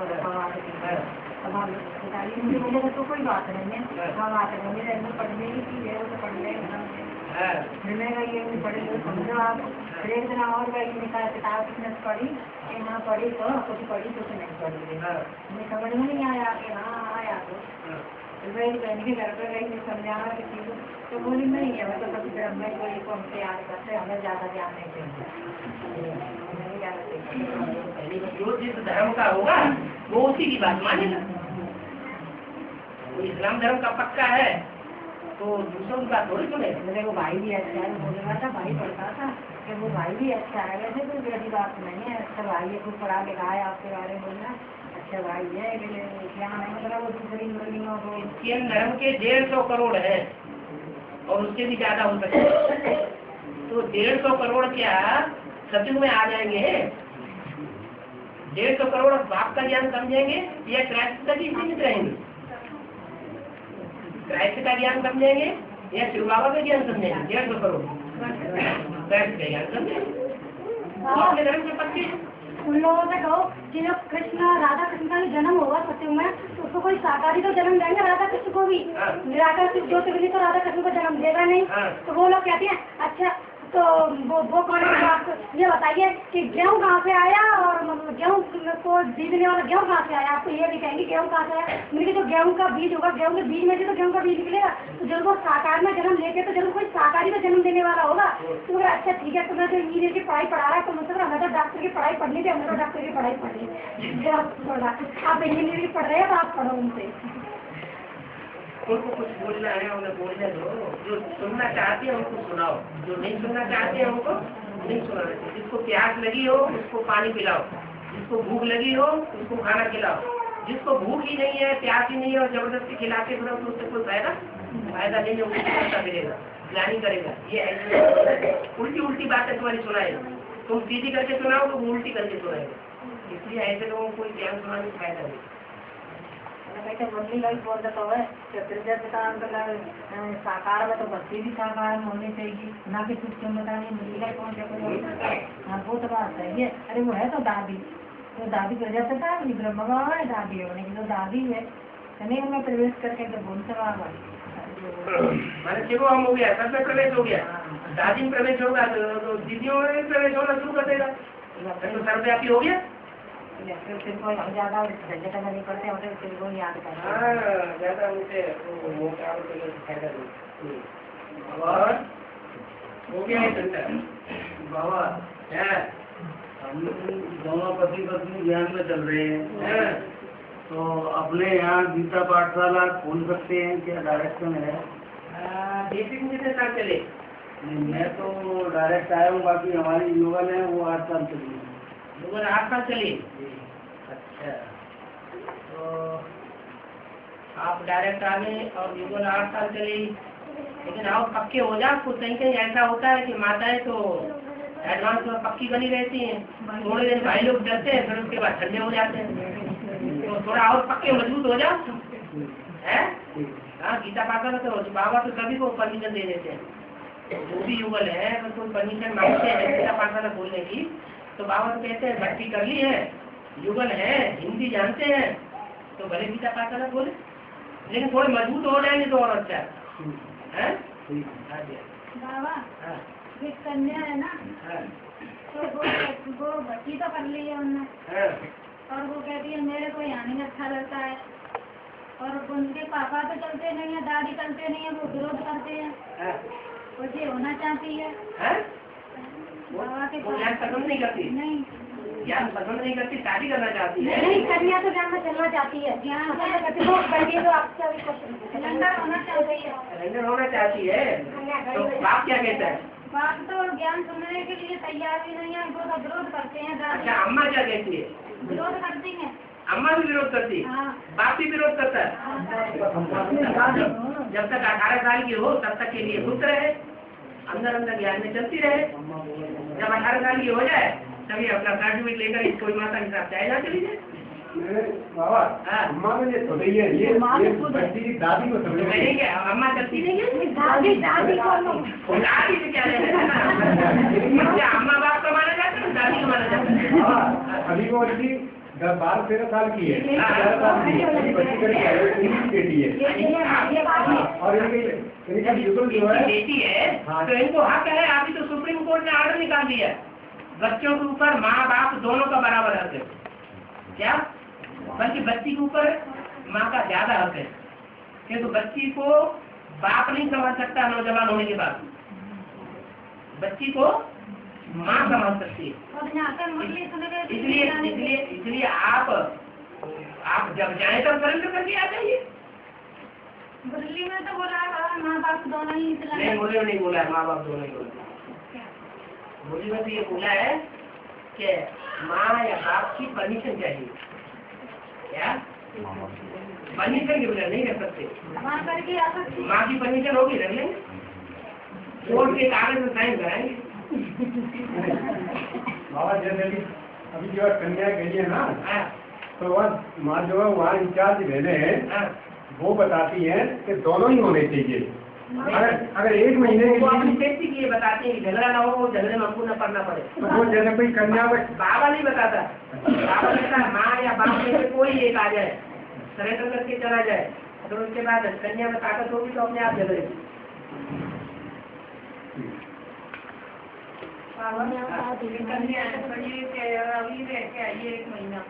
मुझे बोलेगा तो कोई बात नहीं है, हाँ बात है मेरे अंदर पढ़ने की चीज है वो तो पढ़ लेगा। फिर मैं ये पढ़े समझो आप। फिर एक दिन और गई निकाल किताब कितने पढ़ी कि हाँ पढ़ी तो कुछ पढ़ी कुछ नहीं पढ़ी, मुझे समझ में नहीं आया कि हाँ आया तो मेरी बहन के घर पर गई समझाना की चीज तो बोली नहीं है, मतलब कभी फिर हमें कोई को हमसे याद करते हमें ज्यादा ज्ञान नहीं चाहिए। जो जिस धर्म का होगा वो उसी की बात मानेगा। इस्लाम धर्म का पक्का है तो दूसरों की बात थोड़ी सुनेगा। मेरे को भाई भी अच्छा है, बोल रहा था भाई पढ़ता था कि वो भाई भी अच्छा है, वैसे कोई बड़ी बात नहीं है, अच्छा भाई है, कुछ पढ़ा लिखा है, आपके बारे में बोलना अच्छा भाई है, क्या है मतलब वो दूसरी मुर्गियों को क्रिश्चियन धर्म के 150 करोड़ है और उससे भी ज्यादा हो सकते हैं। तो 150 करोड़ क्या सत्युग में आ जाएंगे? 150 करोड़ बाप का ज्ञान समझेंगे या क्राइस्ट तक ही सीमित रहेंगे? क्राइस्ट का ज्ञान समझेंगे या शिव बाबा का ज्ञान समझेंगे? 150 करोड़ क्राइस्ट का ज्ञान समझेंगे। अपने धर्म के पक्के उन लोगों से कहो कि जो कृष्ण राधा कृष्ण का भी जन्म होगा सत्युग में तो उसको कोई साकारी तो जन्म देंगे राधा कृष्ण को भी, निराकार ज्योतिर्लिंगी तो राधा कृष्ण को जन्म देगा नहीं। तो वो लोग कहते हैं अच्छा तो वो कौन है? आप ये बताइए कि गेहूँ कहाँ से आया और मतलब गेहूँ को बीजने वाला गेहूँ कहाँ से आया? आपको ये भी कहेंगे गेहूँ कहाँ से आया, मेरे जो गेहूँ का बीज होगा गेहूँ के बीज में से तो गेहूँ का बीज निकलेगा, तो जब वो साकार में जन्म लेके तो जरूर कोई साकारी में जन्म देने वाला होगा। तो अगर अच्छा ठीक है तो मैं जो इंजीनियर की पढ़ाई पढ़ा रहा है तो मुझसे हमें तो डॉक्टर की पढ़ाई पढ़नी थी, हमें तो डॉक्टर की पढ़ाई पढ़ी, आप इंजीनियर की पढ़ रहे हैं तो आप पढ़ो उनसे। उनको कुछ बोलना है उन्हें बोलने दो, जो सुनना चाहते हैं उनको सुनाओ, जो नहीं सुनना चाहते हैं उनको नहीं सुनाना चाहिए। जिसको प्यास लगी हो उसको पानी पिलाओ, जिसको भूख लगी हो उसको खाना खिलाओ, जिसको भूख ही नहीं है प्यास ही नहीं है और जबरदस्ती खिलाते फिर तो उससे कोई फायदा नहीं है, उसको करता फिरेगा, प्लानिंग करेगा। ये ऐसी उल्टी उल्टी बातें तुम्हारी सुनाएगा, तुम सीधी करके सुनाओ तो वो उल्टी करके सुनाएगा। इसलिए ऐसे लोगों को कोई ज्ञान सुनाने का फायदा नहीं। मम्मी लोग बोल देता है साकार में तो बच्चे भी साकार में होने चाहिए, ना कि कुछ क्यों बताइए मुझे कौन से हाँ वो तो बात सही है। अरे वो है तो दादी, तो दादी प्रजापिता है ब्रह्म बाबा है, दादी होने की तो दादी है, नहीं उनमें प्रवेश करके तो बोल सका मैंने शिव हम हो गया, सब में प्रवेश हो गया, दादी में प्रवेश होगा तो दीदियों में प्रवेश होना शुरू कर देगा, तो सर्वव्यापी हो गया। ज्यादा नहीं करते होते फिर को याद ज्यादा उनसे फायदा नहीं। और हो गया है बाबा हम दोनों पति पत्नी ज्ञान में चल रहे हैं, तो अपने यहाँ गीता पाठशाला खोल सकते हैं क्या? डायरेक्शन है बेसिक कितने साल चले? मैं तो डायरेक्ट आया हूँ, बाकी हमारी युगल है वो 8 साल चली है। 8 साल चली। अच्छा तो आप डायरेक्ट आ गए और युगल 8 साल चले, लेकिन आओ पक्के हो जाओ। कुछ कहीं कहीं ऐसा होता है कि माताएं तो एडवांस में पक्की बनी रहती हैं, थोड़े दिन भाई लोग डरते हैं, फिर उसके बाद ठंडे हो जाते हैं। तो थोड़ा और पक्के मजबूत हो जाओ है। हाँ, गीता पाठशाला तो बाबा तो सभी को परमिशन दे देते हैं, जो भी युगल है अगर कोई परमिशन मांगते हैं गीता पाठशाला खोलने की, तो बाबा तो कहते हैं भक्ति कर ली है, युगल है, हिंदी जानते हैं, तो भले गीता पाठशाला खोले, लेकिन थोड़े मजबूत हो जाएंगे तो और अच्छा है। बाबा एक कन्या है ना, तो वो भक्ति तो कर ली है उन्होंने, और वो कहती है मेरे को यहाँ नहीं अच्छा लगता है, और उनके पापा तो चलते नहीं है, दादी चलते नहीं है, वो विरोध करते हैं, वो ये होना चाहती है। बाबा के ज्ञान पसंद नहीं करती, नहीं ज्ञान पसंद नहीं करती, शादी करना चाहती है। नहीं, कन्या तो ज्ञान में चलना चाहती है, ज्ञान तो आपसे सिलेंडर होना चाहती है, सिलेंडर होना चाहती है। तो बाप क्या कहता है? बाप तो ज्ञान सुनने के लिए तैयार ही नहीं है, वो तो विरोध करते हैं। अच्छा, अम्मा क्या कहती है? विरोध करती है, अम्मा भी विरोध करती है, बाप भी विरोध करता है। जब तक 18 साल की हो तब तक के लिए खुश रहे, अंदर अंदर ज्ञान में चलती रहे। जब 18 साल की हो जाए तभी अपना सर्टिफिकेट लेकर कोई माता के साथ चाहे ना चली जाए। बाबा अम्मा में ये छोड़ी है, ये बच्ची की दादी को समझ नहीं क्या अम्मा चलती नहीं है? दादी दादी से क्या लेना, अम्मा बाप का माना जाता है, दादी का माना जाता है। अभी वो 12-13 साल की है, 11 साल की है, बच्ची बेटी है, और इनकी युगल जो है बेटी है, तो इनको हक है। अभी तो सुप्रीम कोर्ट ने ऑर्डर निकाल दिया, बच्चों के ऊपर माँ बाप दोनों का बराबर हक है। क्या? बल्कि बच्ची के ऊपर माँ का ज्यादा हक है, क्योंकि बच्ची को बाप नहीं समझ सकता नौजवान होने के बाद, बच्ची को माँ समझ सकती है। इसलिए आप जब जाए तब सरेंडर करके आ जाइए। मुरली में तो बोला है माँ बाप दोनों ही, नहीं मुरली में नहीं बोला है माँ बाप दोनों ही बोला। मुरली में तो ये बोला है कि माँ या बाप की परमिशन चाहिए। क्या? परमिशन के बगैर नहीं रख सकते। माँ की परमिशन होगी रख लेंगे, कोर्ट के कागज में साइन कराएंगे। बाबा जैसे अभी जो कन्या गई है ना, तो वह माँ जो है वहाँ इंचार्ज रहने हैं, वो बताती है कि दोनों ही होने चाहिए। अगर 1 महीने वो अपनी सेफ्टी के लिए बताते हैं कि झगड़ा ना हो, झगड़े में हमको न पड़ना पड़े। वो जैसे कोई कन्या में बाबा नहीं बताता, बाबा कहता है माँ या बाप में से कोई एक आ जाए, सरेंडर करके चला जाए, तो उसके बाद कन्या में ताकत होगी तो अपने आप झगड़ेगी। कन्या अभी रह के आइए 1 महीना,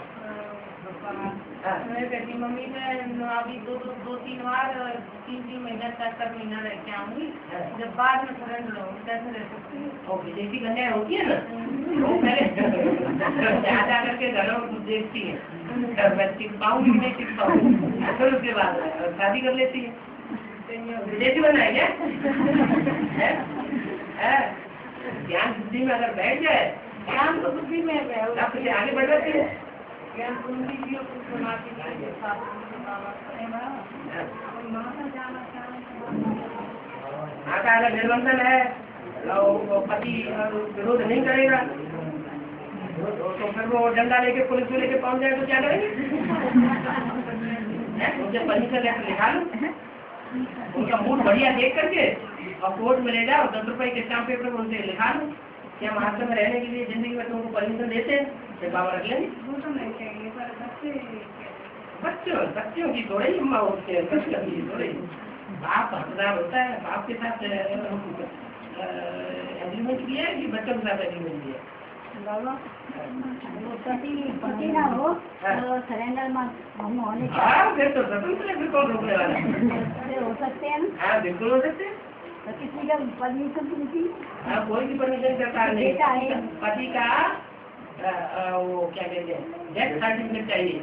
मैं कहती मम्मी मैं अभी 2-3 बार 3 महीना 4 महीना रह के आऊंगी, जब बाद में सरेंडर होंगी कैसे रह सकती हूँ। विदेशी कन्या होती है ना, वो पहले ज्यादा करके घरों को देखती है, मैं टिक पाऊंगी नहीं टिक पाऊंगी, फिर उसके बाद शादी कर लेती है। विदेशी बनना है क्या? ज्ञान बुद्धि में अगर बैठ जाए, ज्ञान तो बुद्धि में आगे बढ़ जाते हैं। ज्ञान पूंजी भी समाधि के साथ आता अगर निर्बंधन है और पति विरोध नहीं करेगा तो फिर वो डंडा लेके पुलिस को लेके पहुंच जाए तो क्या करेंगे? उनसे परमिशन लेकर लिखा लो, उनका मूड बढ़िया देख करके और कोर्ट में ले जाओ, 10 रुपए के स्टाम्प पेपर में उनसे लिखा लो कि हम आश्रम में रहने के लिए जिंदगी में तुमको परमिशन देते हैं, फिर बाबा रख लेंगे। बच्चों की थोड़े ही अम्मा होते हैं, बच्चों की थोड़े। बाप हकदार होता है, बाप के साथ एग्रीमेंट किया है कि बच्चों के साथ एग्रीमेंट किया है? पति ना हो तो सरेंडर हम होने फिर तो स्वतंत्र है, फिर कौन रोकने वाला है? हो सकते हैं। हाँ बिल्कुल हो सकते हैं। तो किसी का परमिशन मिलती हाँ कोई भी परमिशन सरकार नहीं, पति का वो क्या कहते हैं डेथ सर्टिफिकेट चाहिए।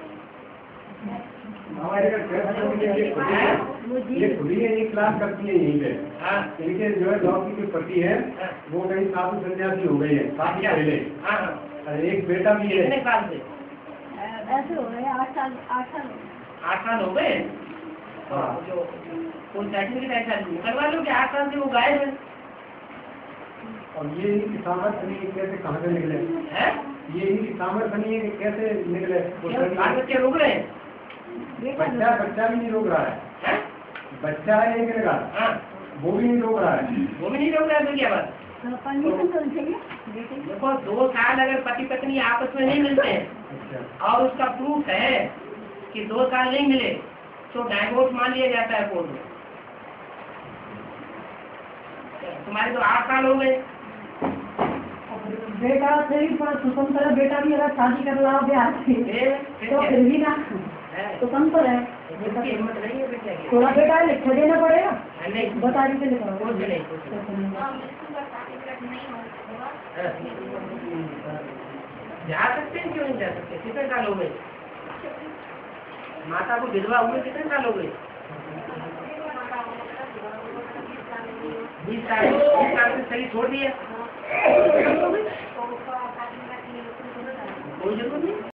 ये खुदी है, 1 लाख करती है यहीं पे। इनके जो है लौकी के पति है वो कहीं साधु सन्यासी हो गई है काफी पहले। एक बेटा भी है। कितने साल से? ऐसे हो गए 8 साल 8 साल हो गए। जो कोई सर्टिफिकेट ऐसा करवा लो कि 8 साल से वो गायब है। और ये इनकी सामर्थ्य नहीं है, कैसे कहाँ से निकले हैं? ये इनकी सामर्थ्य नहीं है कि कैसे निकले। बाल बच्चे रोक रहे हैं? बच्चा भी नहीं रोक रहा है। हैं? बच्चा है एक लगा, हाँ, वो भी नहीं रोक रहा है। वो भी नहीं रोक रहा है तो क्या बात? परमिशन तो चाहिए। देखो 2 साल अगर पति पत्नी आपस में नहीं मिलते हैं और उसका प्रूफ है कि 2 साल नहीं मिले तो डाइवोर्स मान लिया जाता है कोर्ट में। तुम्हारे तो 8 साल हो गए। बेटा से भी थोड़ा स्वतंत्र है, बेटा भी अगर शादी कर रहा हो ब्याह से तो फिर भी ना स्वतंत्र है। उसकी हिम्मत नहीं है बेटा की। थोड़ा बेटा लिखा देना पड़ेगा, नहीं, बता दीजिए लिखा कुछ नहीं, कुछ नहीं। जा सकते हैं, क्यों नहीं जा सकते? कितने साल हो गए? माता को विधवा हुए कितने साल हो गए? 20 साल। 20 साल से सही छोड़ दिया, कोई जरूरत नहीं।